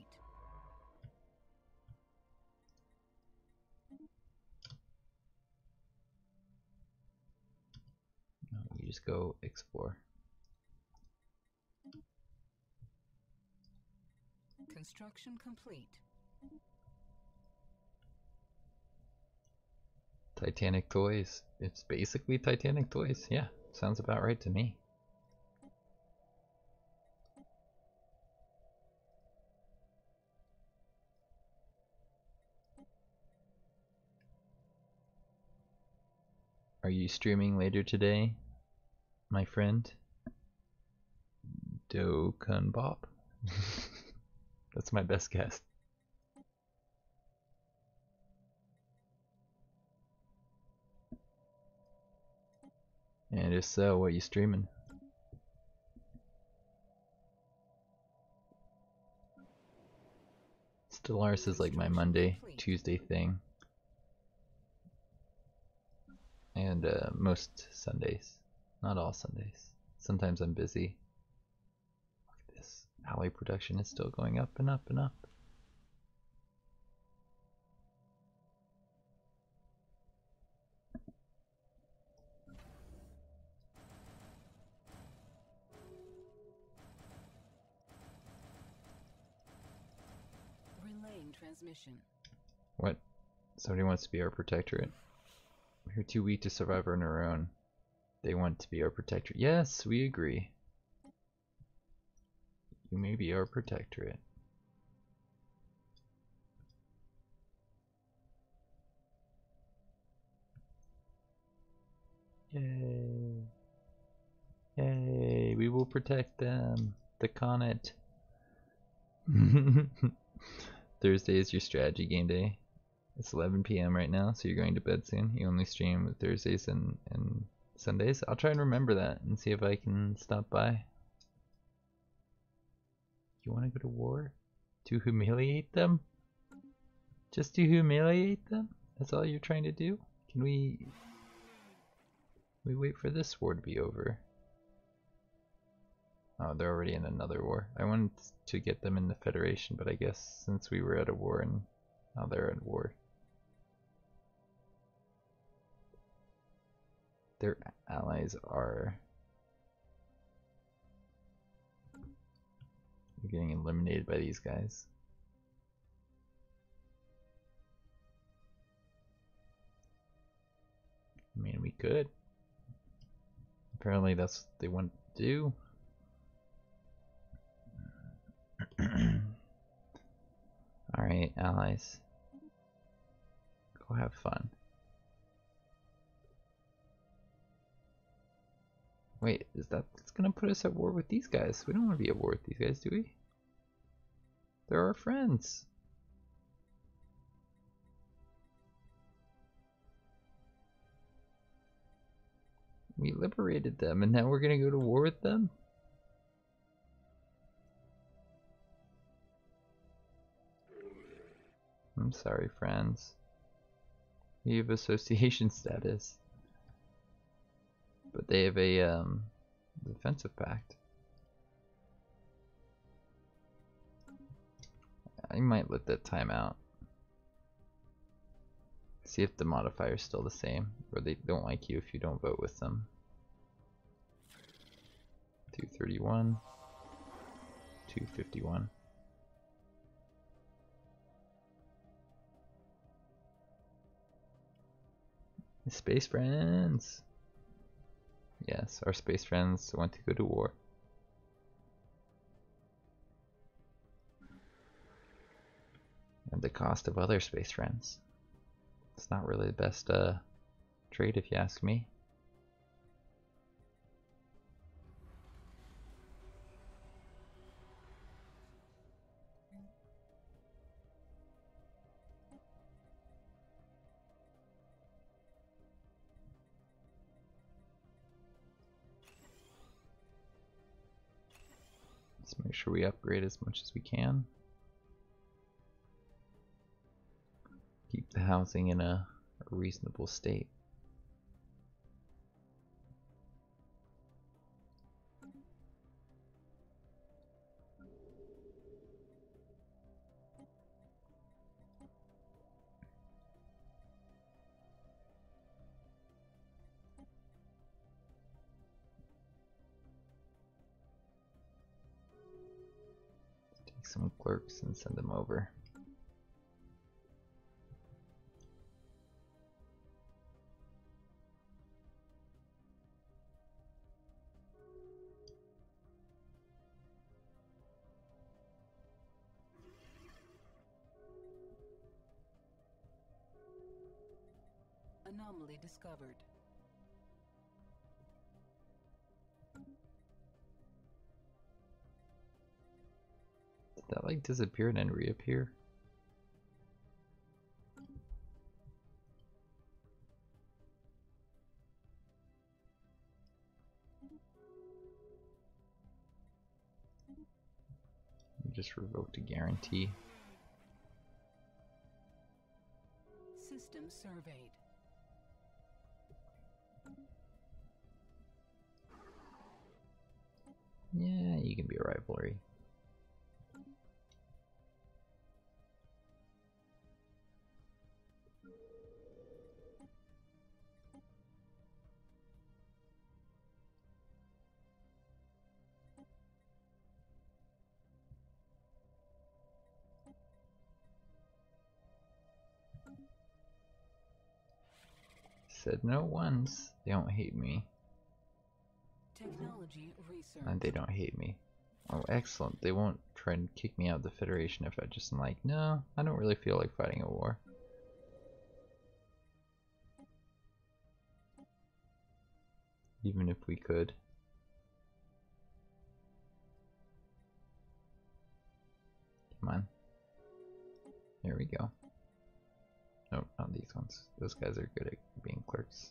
No, you just go explore. Construction complete. Titanic toys. It's basically Titanic toys. Yeah, sounds about right to me. Are you streaming later today, my friend? Dokun Bop? That's my best guess. And if so, what are you streaming? Stellaris is like my Monday, Tuesday thing. And most Sundays. Not all Sundays. Sometimes I'm busy. Look at this. Alloy production is still going up and up and up. Relaying transmission. What? Somebody wants to be our protectorate. We're too weak to survive on our own. They want to be our protectorate. Yes, we agree. You may be our protectorate. Yay. Yay, we will protect them. The Connet. Thursday is your strategy game day. It's 11 p.m. right now, so you're going to bed soon. You only stream Thursdays and Sundays. I'll try and remember that and see if I can stop by. You want to go to war? To humiliate them? Just to humiliate them? That's all you're trying to do? Can we wait for this war to be over? Oh, they're already in another war. I wanted to get them in the Federation, but I guess since we were at a war and now they're at war. Their allies are getting eliminated by these guys. I mean, we could. Apparently that's what they want to do. Alright, allies. Go have fun. Wait, is that what's gonna put us at war with these guys? We don't want to be at war with these guys, do we? They're our friends. We liberated them and now we're gonna go to war with them? I'm sorry, friends. We have association status. But they have a defensive pact. I might let that time out. See if the modifier is still the same, or they don't like you if you don't vote with them. 231, 251. Space friends! Yes, our space friends want to go to war. At the cost of other space friends. It's not really the best trade if you ask me. Let's make sure we upgrade as much as we can. Keep the housing in a reasonable state. Take some clerks and send them over. Anomaly discovered. Did that like disappear and then reappear? We just revoked a guarantee. System surveyed. Yeah, you can be a rivalry. Said no once. They don't hate me. Technology research. And they don't hate me. Oh, excellent. They won't try and kick me out of the Federation if I just am like, no, I don't really feel like fighting a war. Even if we could. Come on. Here we go. No, not these ones. Those guys are good at being clerks.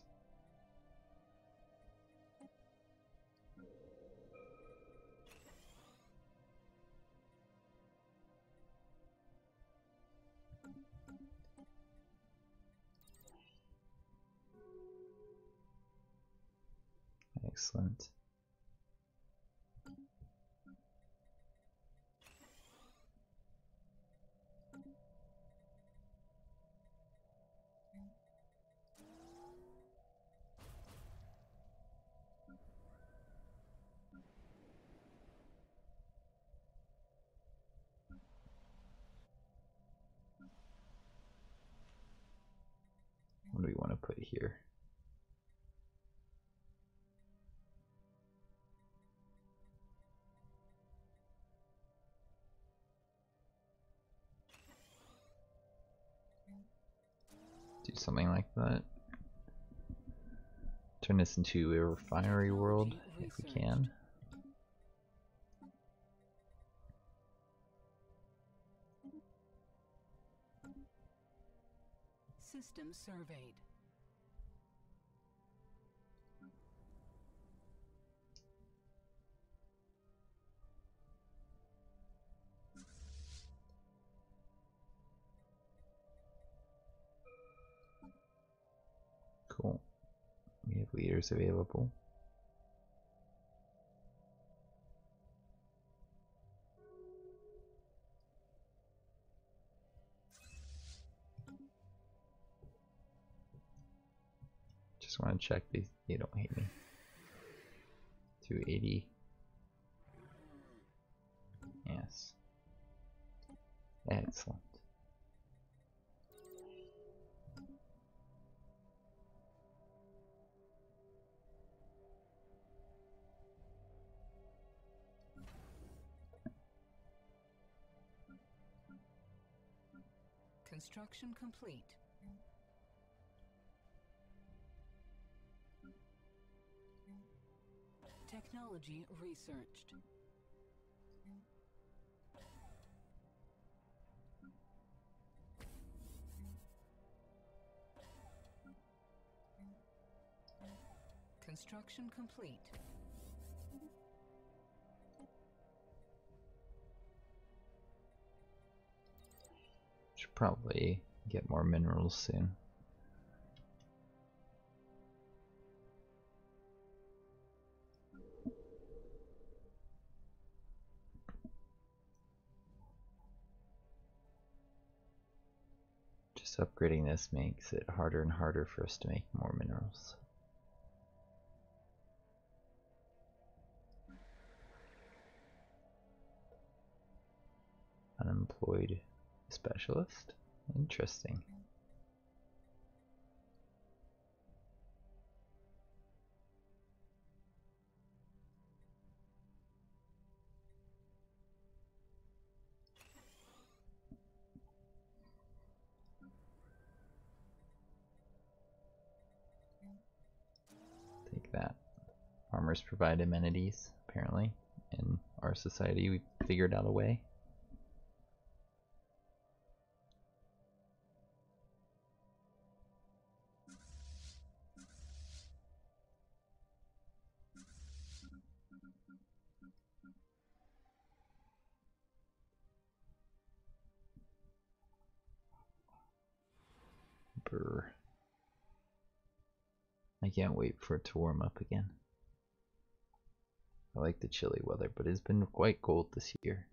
Excellent. What do we want to put here? Do something like that. Turn this into a refinery world if we can. System surveyed. Cool. We have leaders available. Just want to check they don't hate me. 280. Yes. Excellent. Construction complete. Technology researched. Construction complete. Should probably get more minerals soon. Just upgrading this makes it harder and harder for us to make more minerals. Unemployed specialist? Interesting. Take that. Farmers provide amenities, apparently. In our society, we figured out a way. Brr. I can't wait for it to warm up again. I like the chilly weather, but it's been quite cold this year.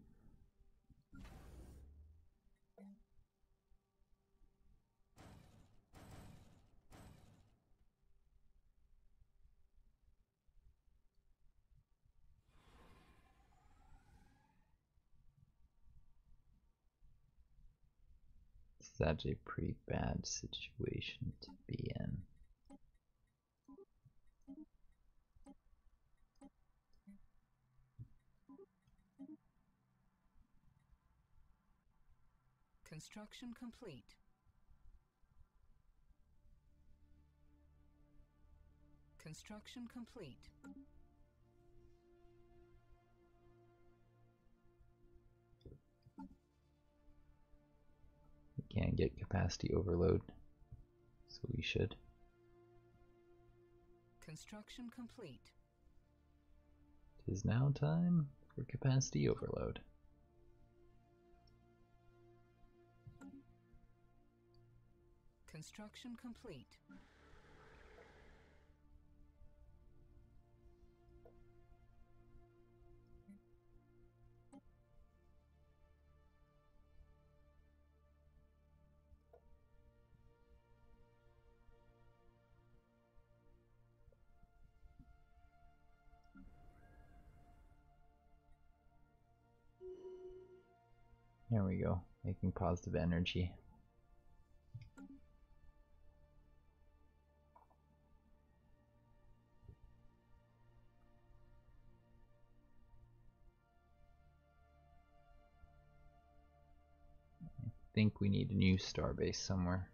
This is actually a pretty bad situation to be in. Construction complete. Construction complete. We can't get capacity overload, so we should. Construction complete. It is now time for capacity overload. Construction complete. There we go, making positive energy. I think we need a new starbase somewhere.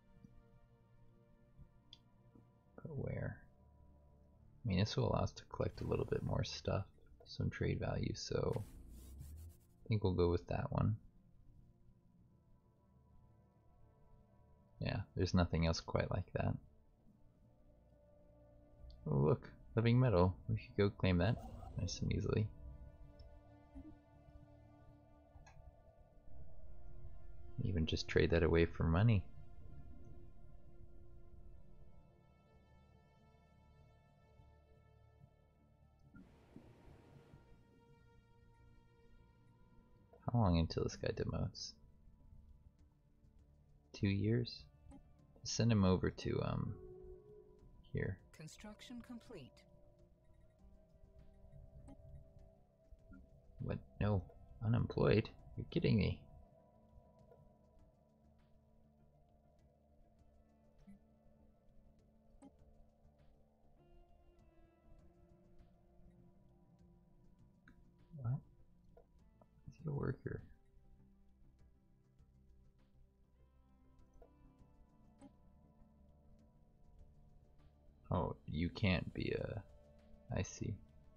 But where? I mean, this will allow us to collect a little bit more stuff, some trade value, so I think we'll go with that one. Yeah, there's nothing else quite like that. Oh look, living metal. We could go claim that nice and easily. Even just trade that away for money. How long until this guy demotes? 2 years? Send him over to here. Construction complete. What? No. Unemployed? You're kidding me. What? Is he a worker? Oh, you can't be a... I see.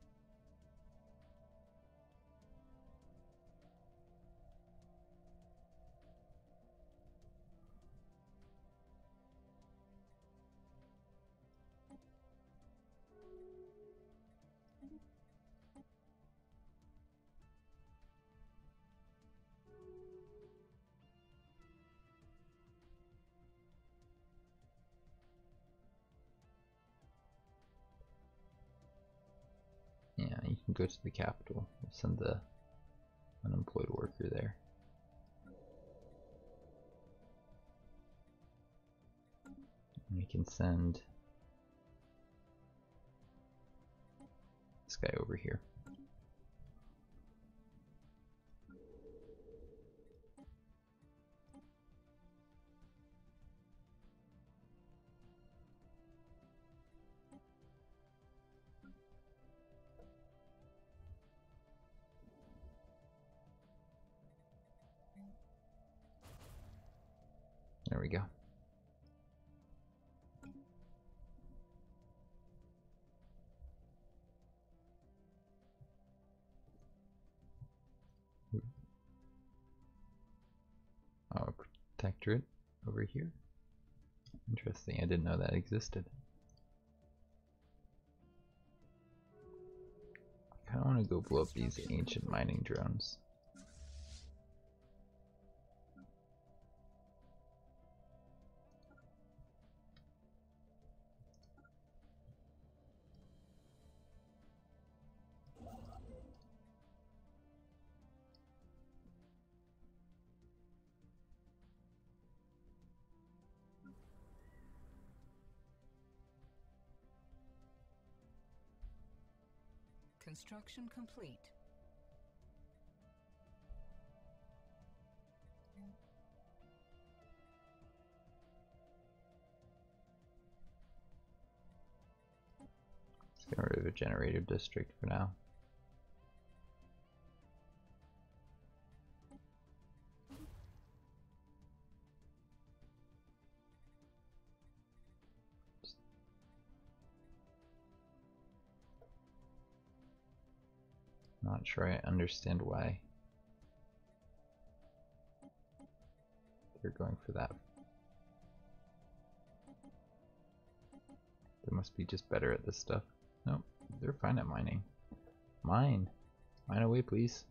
Yeah, you can go to the capital. We'll send the unemployed worker there. And we can send this guy over here. There we go. Oh, a protectorate over here? Interesting, I didn't know that existed. I kinda wanna go blow up these ancient mining drones. Construction complete. Let's get rid of a generator district for now. Not sure I understand why they're going for that. They must be just better at this stuff. Nope, they're fine at mining. Mine! Mine away, please.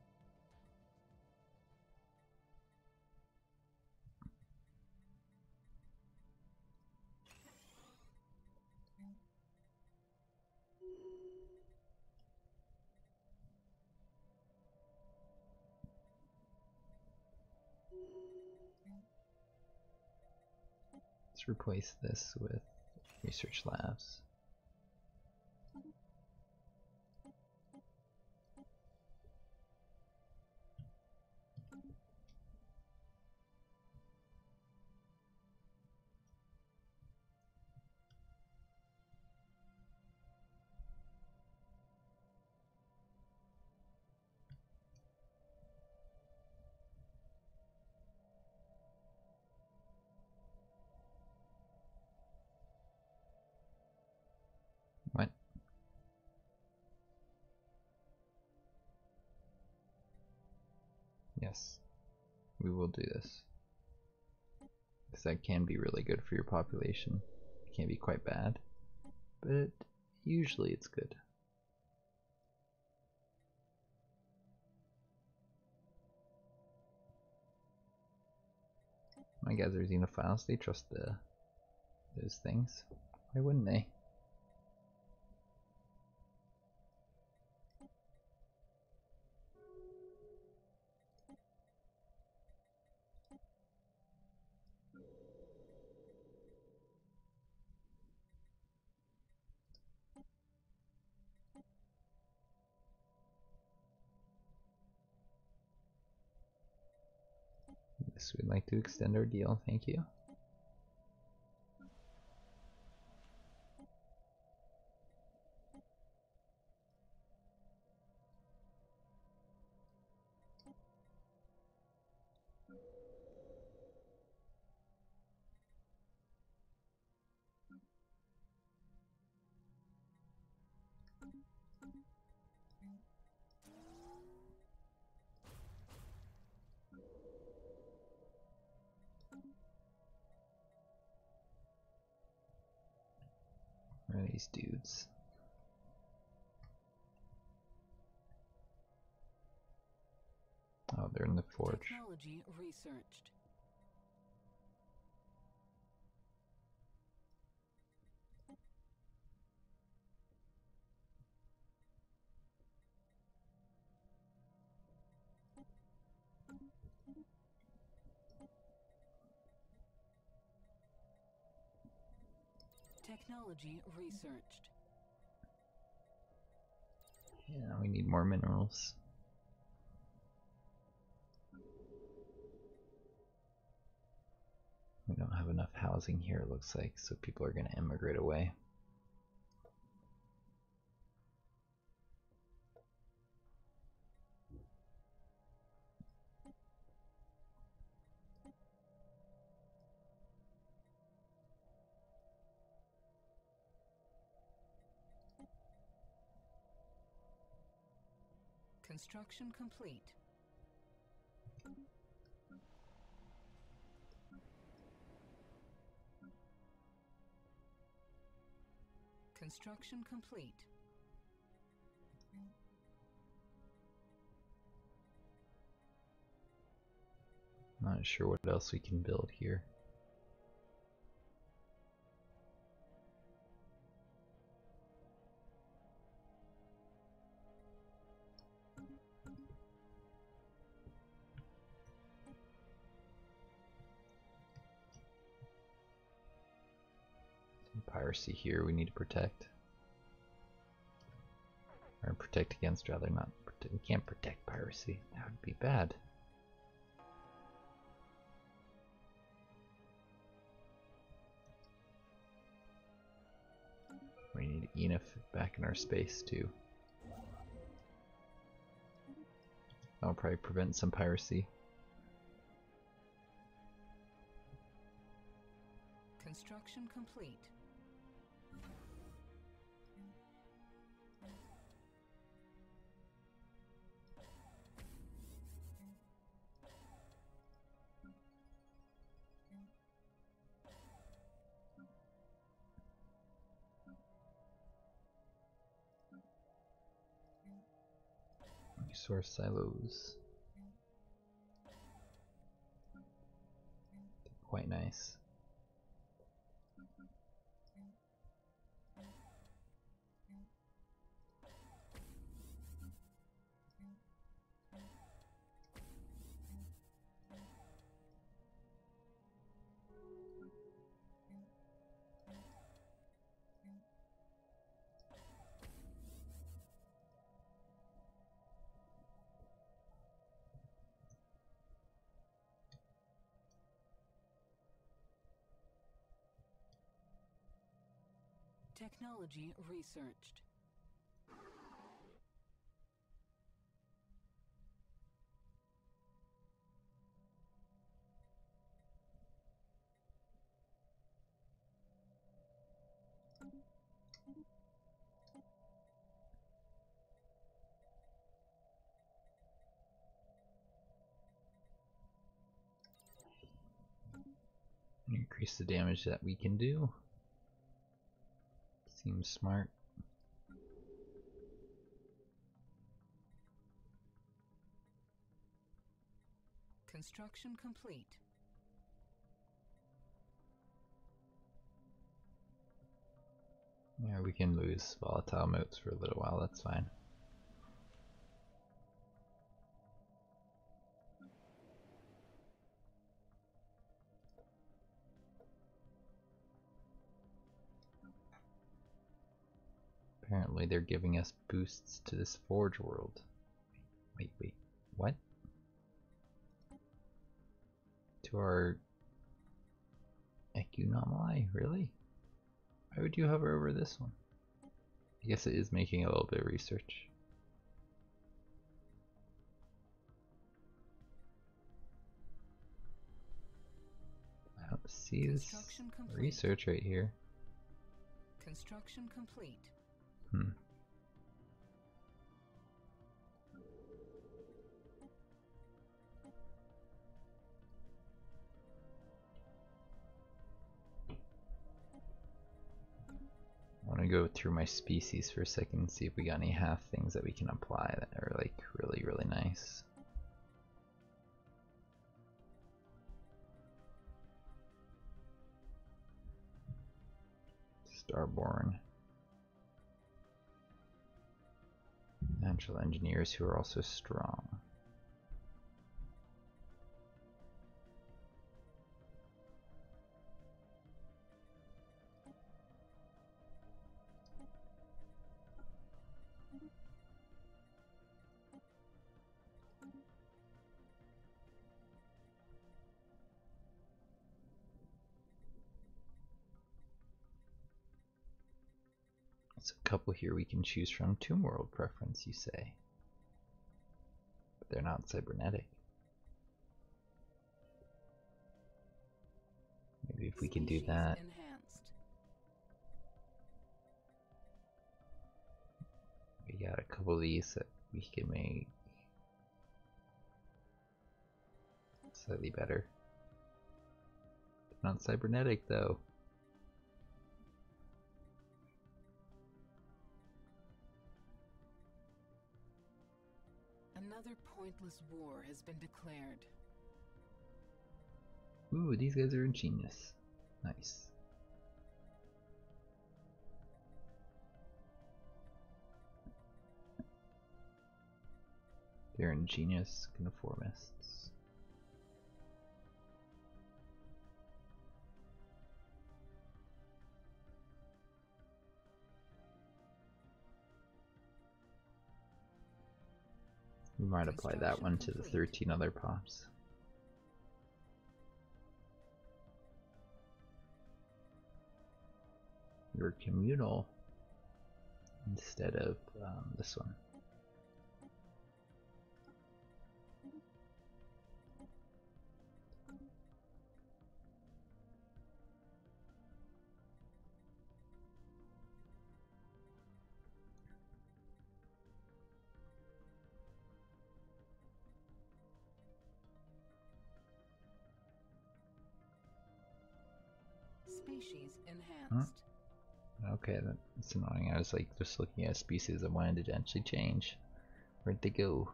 Let's replace this with research labs. What? Yes, we will do this. Because that can be really good for your population. It can be quite bad, but usually it's good. My guys are xenophiles, they trust those things. Why wouldn't they? Yes, we'd like to extend our deal, thank you. Where are these dudes? Oh, they're in the forge. Technology researched. Technology researched. Yeah, we need more minerals. We don't have enough housing here, it looks like, so people are going to immigrate away. Construction complete. Construction complete. Not sure what else we can build here. Some piracy here we need to protect. Or protect against, rather, not protect. We can't protect piracy. That would be bad. We need enough back in our space too. That'll probably prevent some piracy. Construction complete. Resource silos. Quite nice. Technology researched. Increase the damage that we can do. Seems smart. Construction complete. Yeah, we can lose volatile motes for a little while, that's fine. Apparently they're giving us boosts to this forge world. Wait, what? to our anomaly? Really? Why would you hover over this one? I guess it is making a little bit of research. I don't see this research right here. Construction complete. I want to go through my species for a second and see if we got any half things that we can apply that are like really nice. Starborn. Natural engineers who are also strong. There's a couple here we can choose from. Tomb world preference, you say? But they're not cybernetic. Maybe if we can do that. We got a couple of these that we can make slightly better. Not cybernetic though. Another pointless war has been declared. Ooh, these guys are ingenious. Nice. They're ingenious conformists. We might apply that one to the 13 other pops. You're communal instead of this one. Species enhanced. Okay, that's annoying. I was like just looking at species I wanted to actually change. Where'd they go?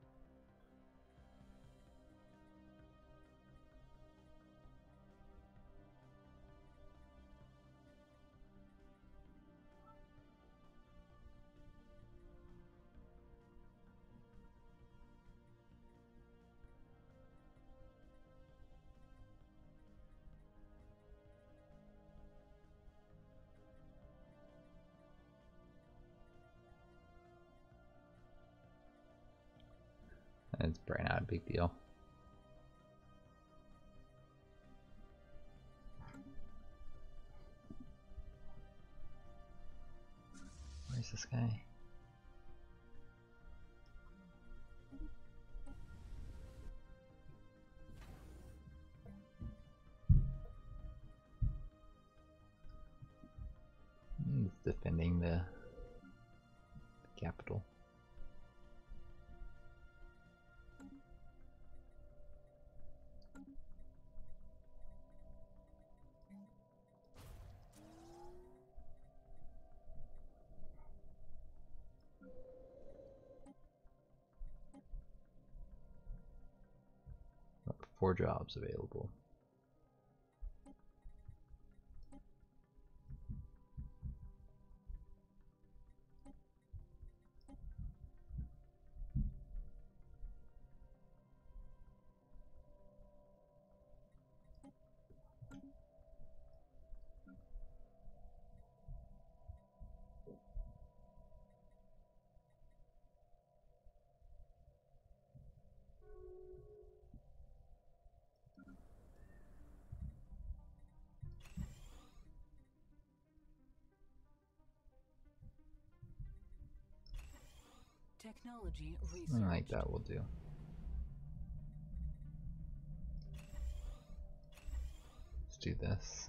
It's probably not a big deal. Where's this guy? He's defending the capital. Up to 4 jobs available. Technology researched. Something like that will do. Let's do this.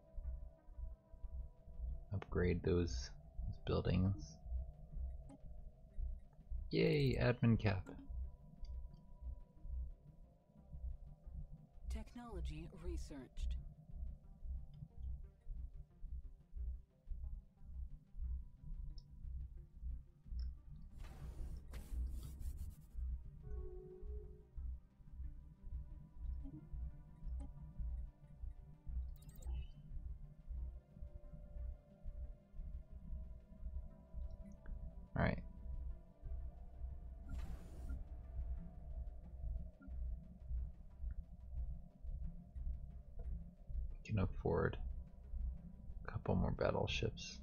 Upgrade those buildings. Yay, admin cap. Technology researched. Alright. We can afford a couple more battleships.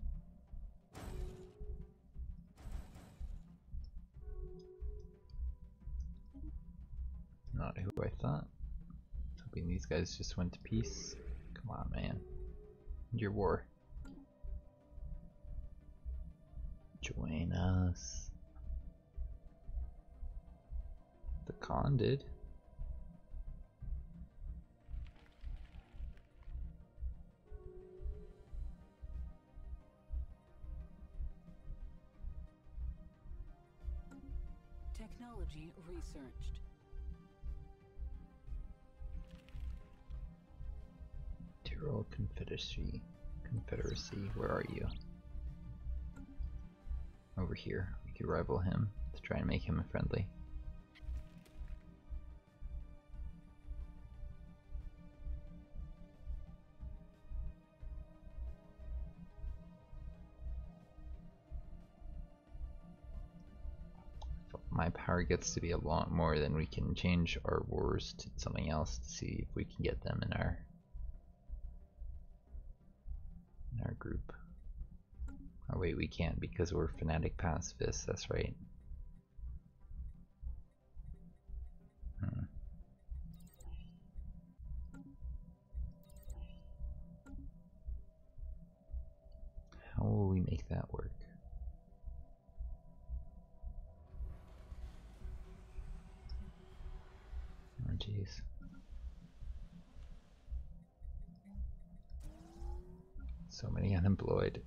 Not who I thought. Hoping these guys just went to peace. Come on, man. End your war. Join us. The Khan did. Technology researched. Tyrol Confederacy. Where are you? Over here. We could rival him to try and make him friendly. If my power gets to be a lot more, then we can change our wars to something else to see if we can get them in our group. Oh wait, we can't because we're fanatic pacifists, that's right. How will we make that work? Oh jeez. So many unemployed.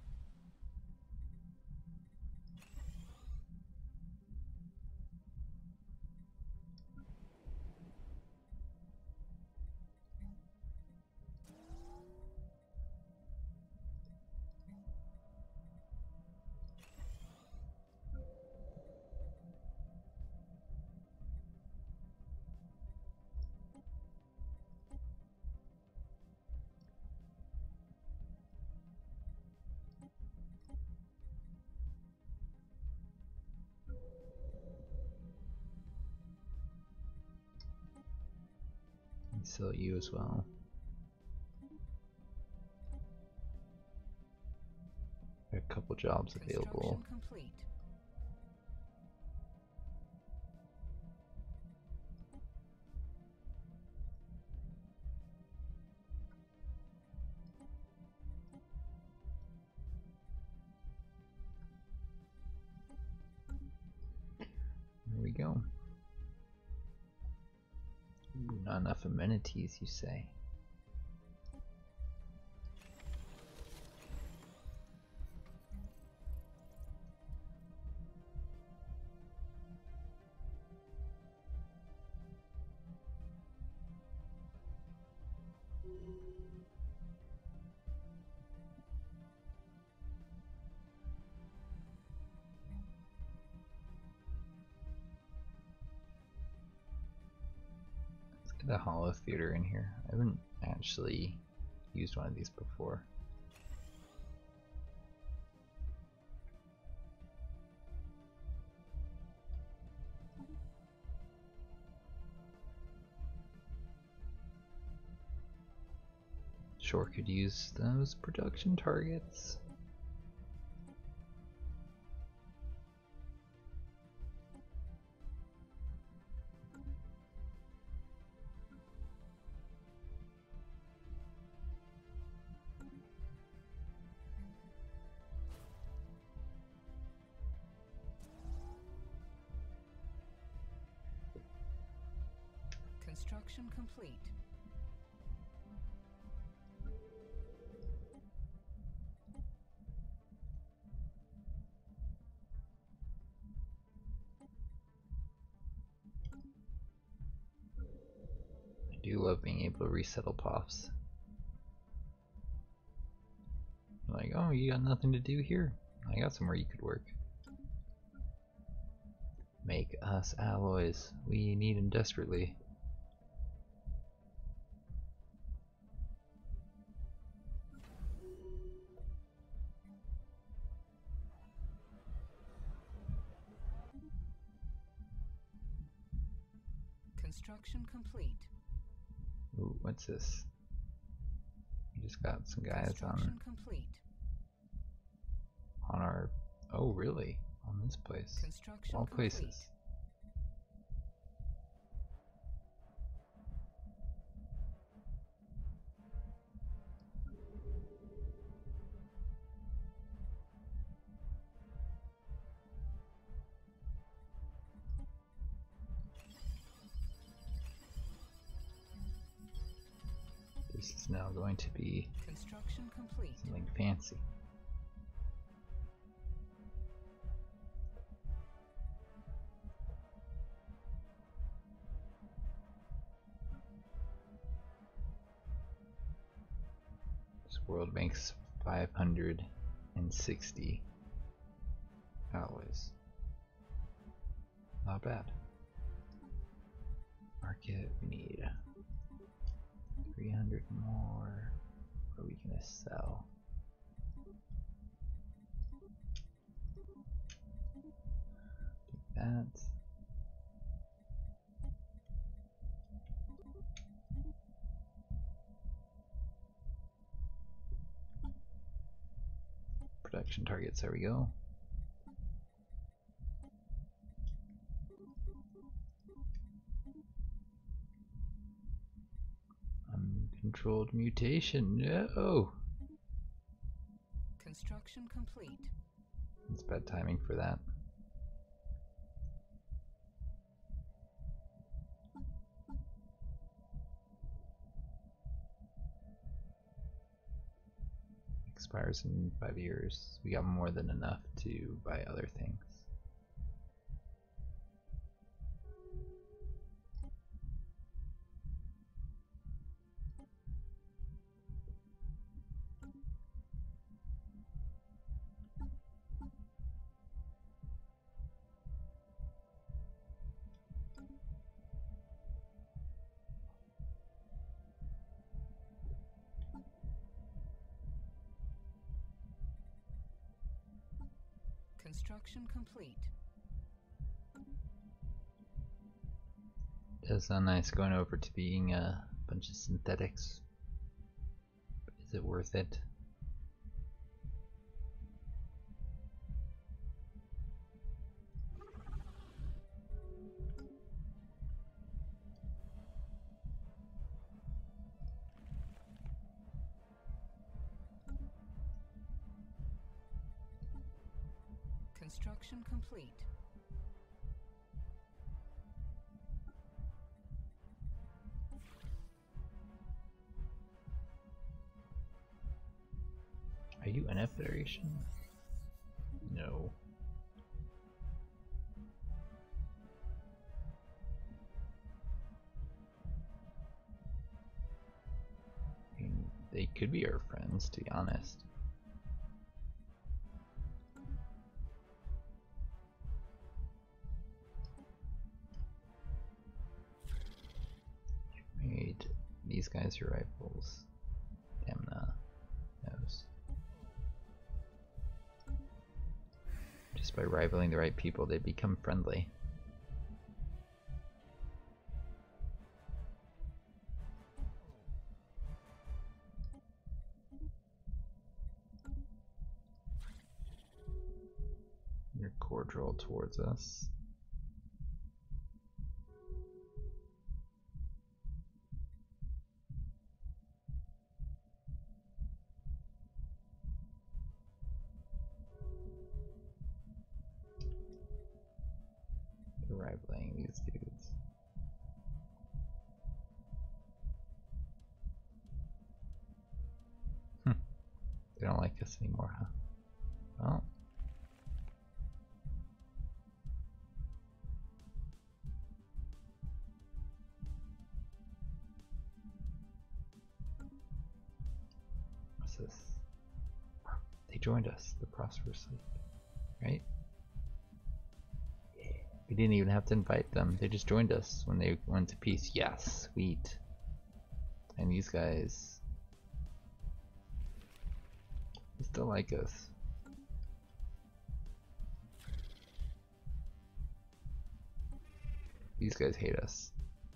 Sell you as well. A couple jobs available. Complete. There we go. Ooh, not enough amenities, you say? The Hollow Theater in here. I haven't actually used one of these before. Sure could use those production targets. Construction complete. I do love being able to resettle POFs. Like, oh, you got nothing to do here? I got somewhere you could work. Make us alloys. We need them desperately. Construction complete. Ooh, what's this? We just got some guys Construction complete. on our. Oh, really? On this place? Construction All complete. places. This is now going to be Construction complete. something fancy. This world makes 560 alloys. Not bad. Market, we need 300 more. What are we gonna sell? Take that. Production targets, there we go. Uncontrolled mutation, no! Construction complete. It's bad timing for that. Expires in 5 years. We got more than enough to buy other things. Construction complete. Does sound nice going over to being a bunch of synthetics. But is it worth it? Construction complete. Are you in a federation? No. I mean, they could be our friends, to be honest. Made these guys your rifles. Damn knows. Just by rivaling the right people, they become friendly. You're cordial towards us. Rivaling these dudes. They don't like us anymore, huh? Well. What's this? They joined us, the Prosperous League, right? We didn't even have to invite them. They just joined us when they went to peace. Yes, sweet. And these guys, they still like us. These guys hate us.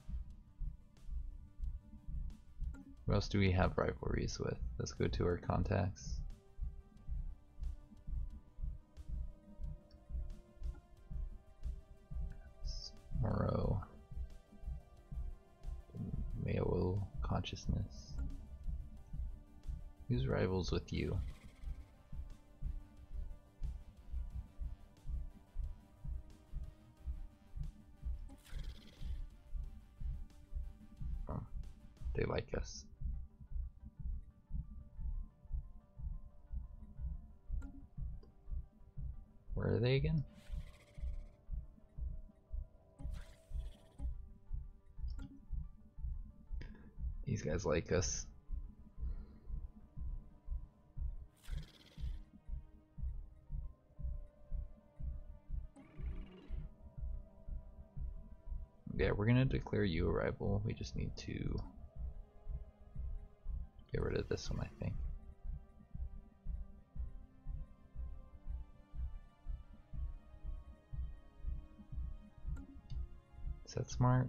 Who else do we have rivalries with? Let's go to our contacts. Morrow. Mayo Consciousness. Who's rivals with you? Oh, they like us. Where are they again? These guys like us. Yeah, we're gonna declare you a rival. We just need to get rid of this one, I think. Is that smart?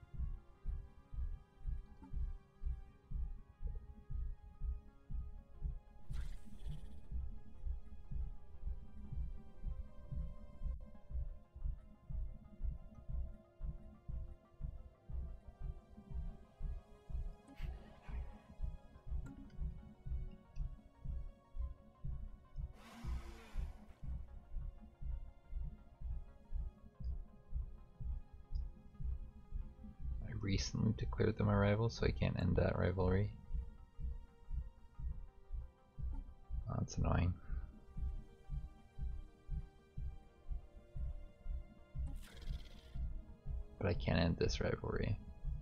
Recently declared them a rival, so I can't end that rivalry. Oh, that's annoying. But I can't end this rivalry.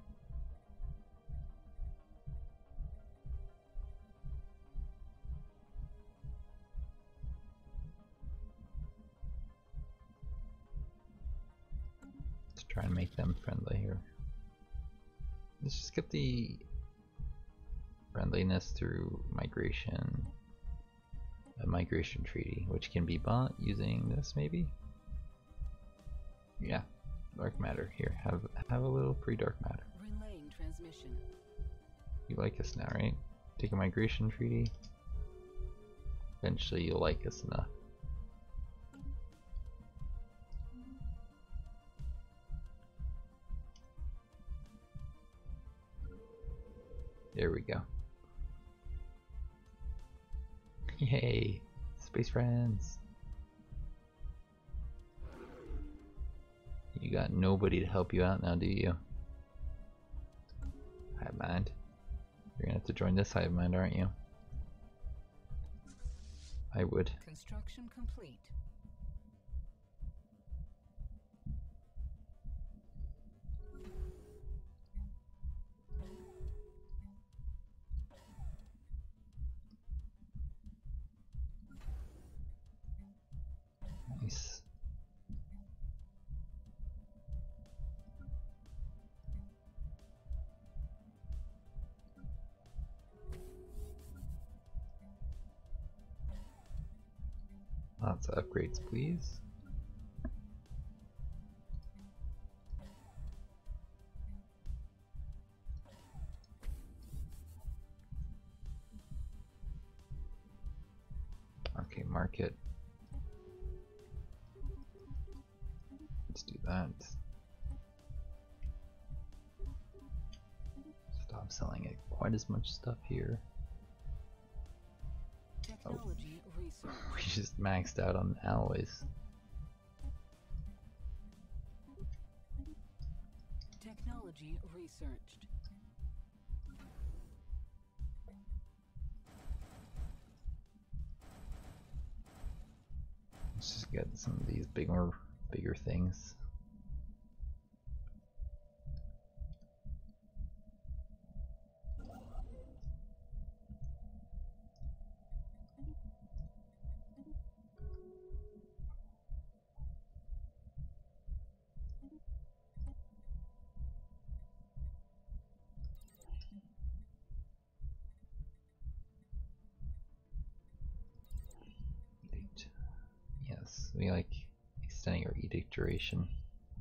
Let's try and make them friendly here. Let's just get the friendliness through migration, a migration treaty, which can be bought using this maybe? Yeah, dark matter. Here, have a little free dark matter. Relaying transmission. You like us now, right? Take a migration treaty. Eventually you'll like us enough. There we go. Yay! Space friends! You got nobody to help you out now, do you? Hive Mind. You're gonna have to join this Hive Mind, aren't you? I would. Construction complete. Nice. Lots of upgrades, please. Okay, market. Let's do that. Stop selling it quite as much stuff here. Technology research. We just maxed out on alloys. Technology researched. Let's just get some of these bigger things. Yes, we like extending our edict duration.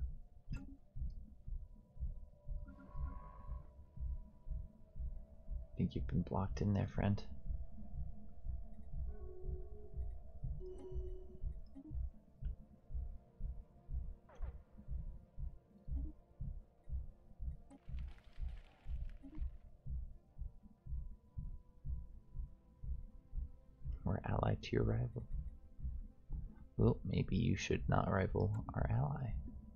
Think you've been blocked in there, friend? We're allied to your rival. Well, maybe you should not rival our ally.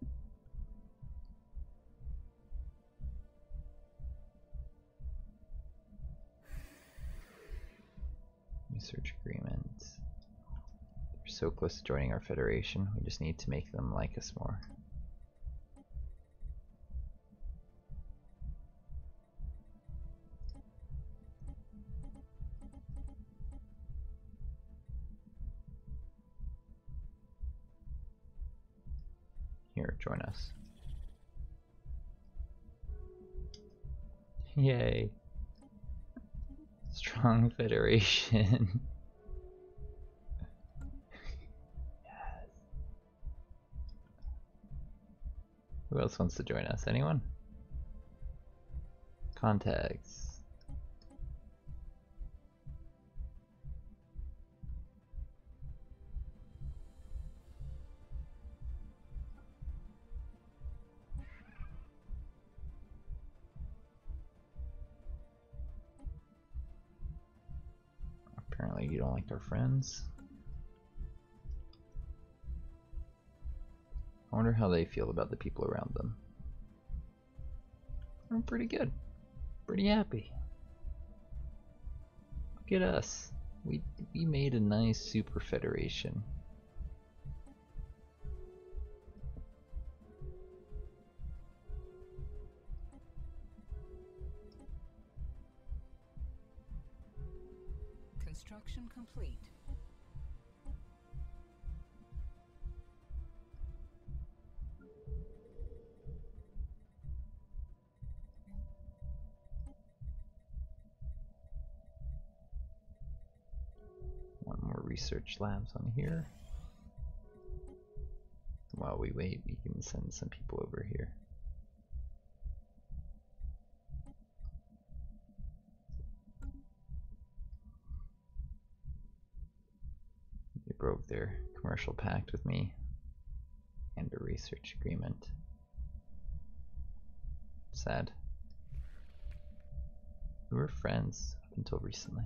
Research agreements. They're so close to joining our federation, we just need to make them like us more. Here, join us. Yay! Strong federation. Yes. Who else wants to join us? Anyone? Contacts. Apparently you don't like our friends. I wonder how they feel about the people around them. I'm pretty good. Pretty happy. Look at us. We made a nice super federation. Construction complete. One more research labs on here. While we wait, we can send some people over here. They broke their commercial pact with me and a research agreement. Sad. We were friends up until recently.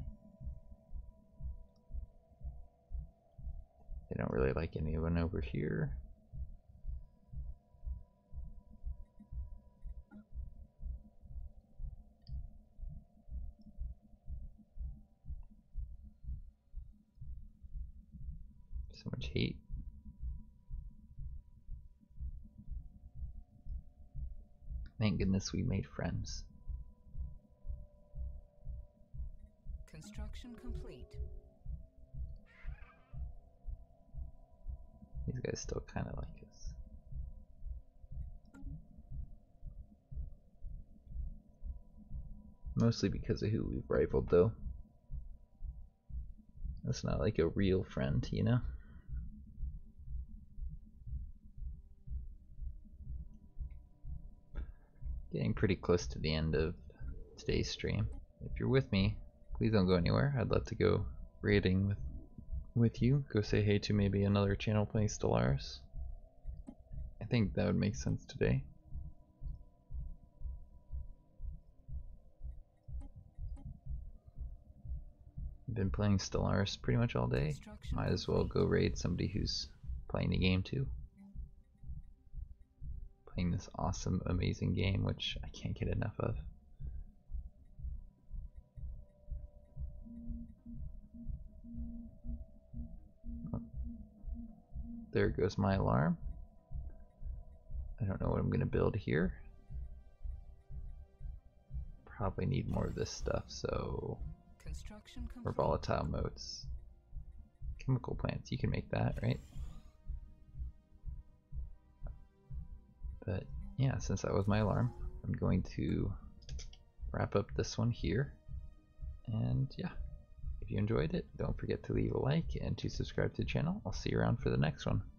They don't really like anyone over here. So much hate. Thank goodness we made friends. Construction complete. These guys still kind of like us. Mostly because of who we've rivaled, though. That's not like a real friend, you know? Getting pretty close to the end of today's stream. If you're with me, please don't go anywhere. I'd love to go raiding with you. Go say hey to maybe another channel playing Stellaris. I think that would make sense today. I've been playing Stellaris pretty much all day. Might as well go raid somebody who's playing the game too. Playing this awesome, amazing game, which I can't get enough of. there goes my alarm. I don't know what I'm gonna build here. Probably need more of this stuff, so Construction or complete. volatile modes. Chemical plants, you can make that, right? But yeah, since that was my alarm, I'm going to wrap up this one here. And yeah, if you enjoyed it, don't forget to leave a like and to subscribe to the channel. I'll see you around for the next one.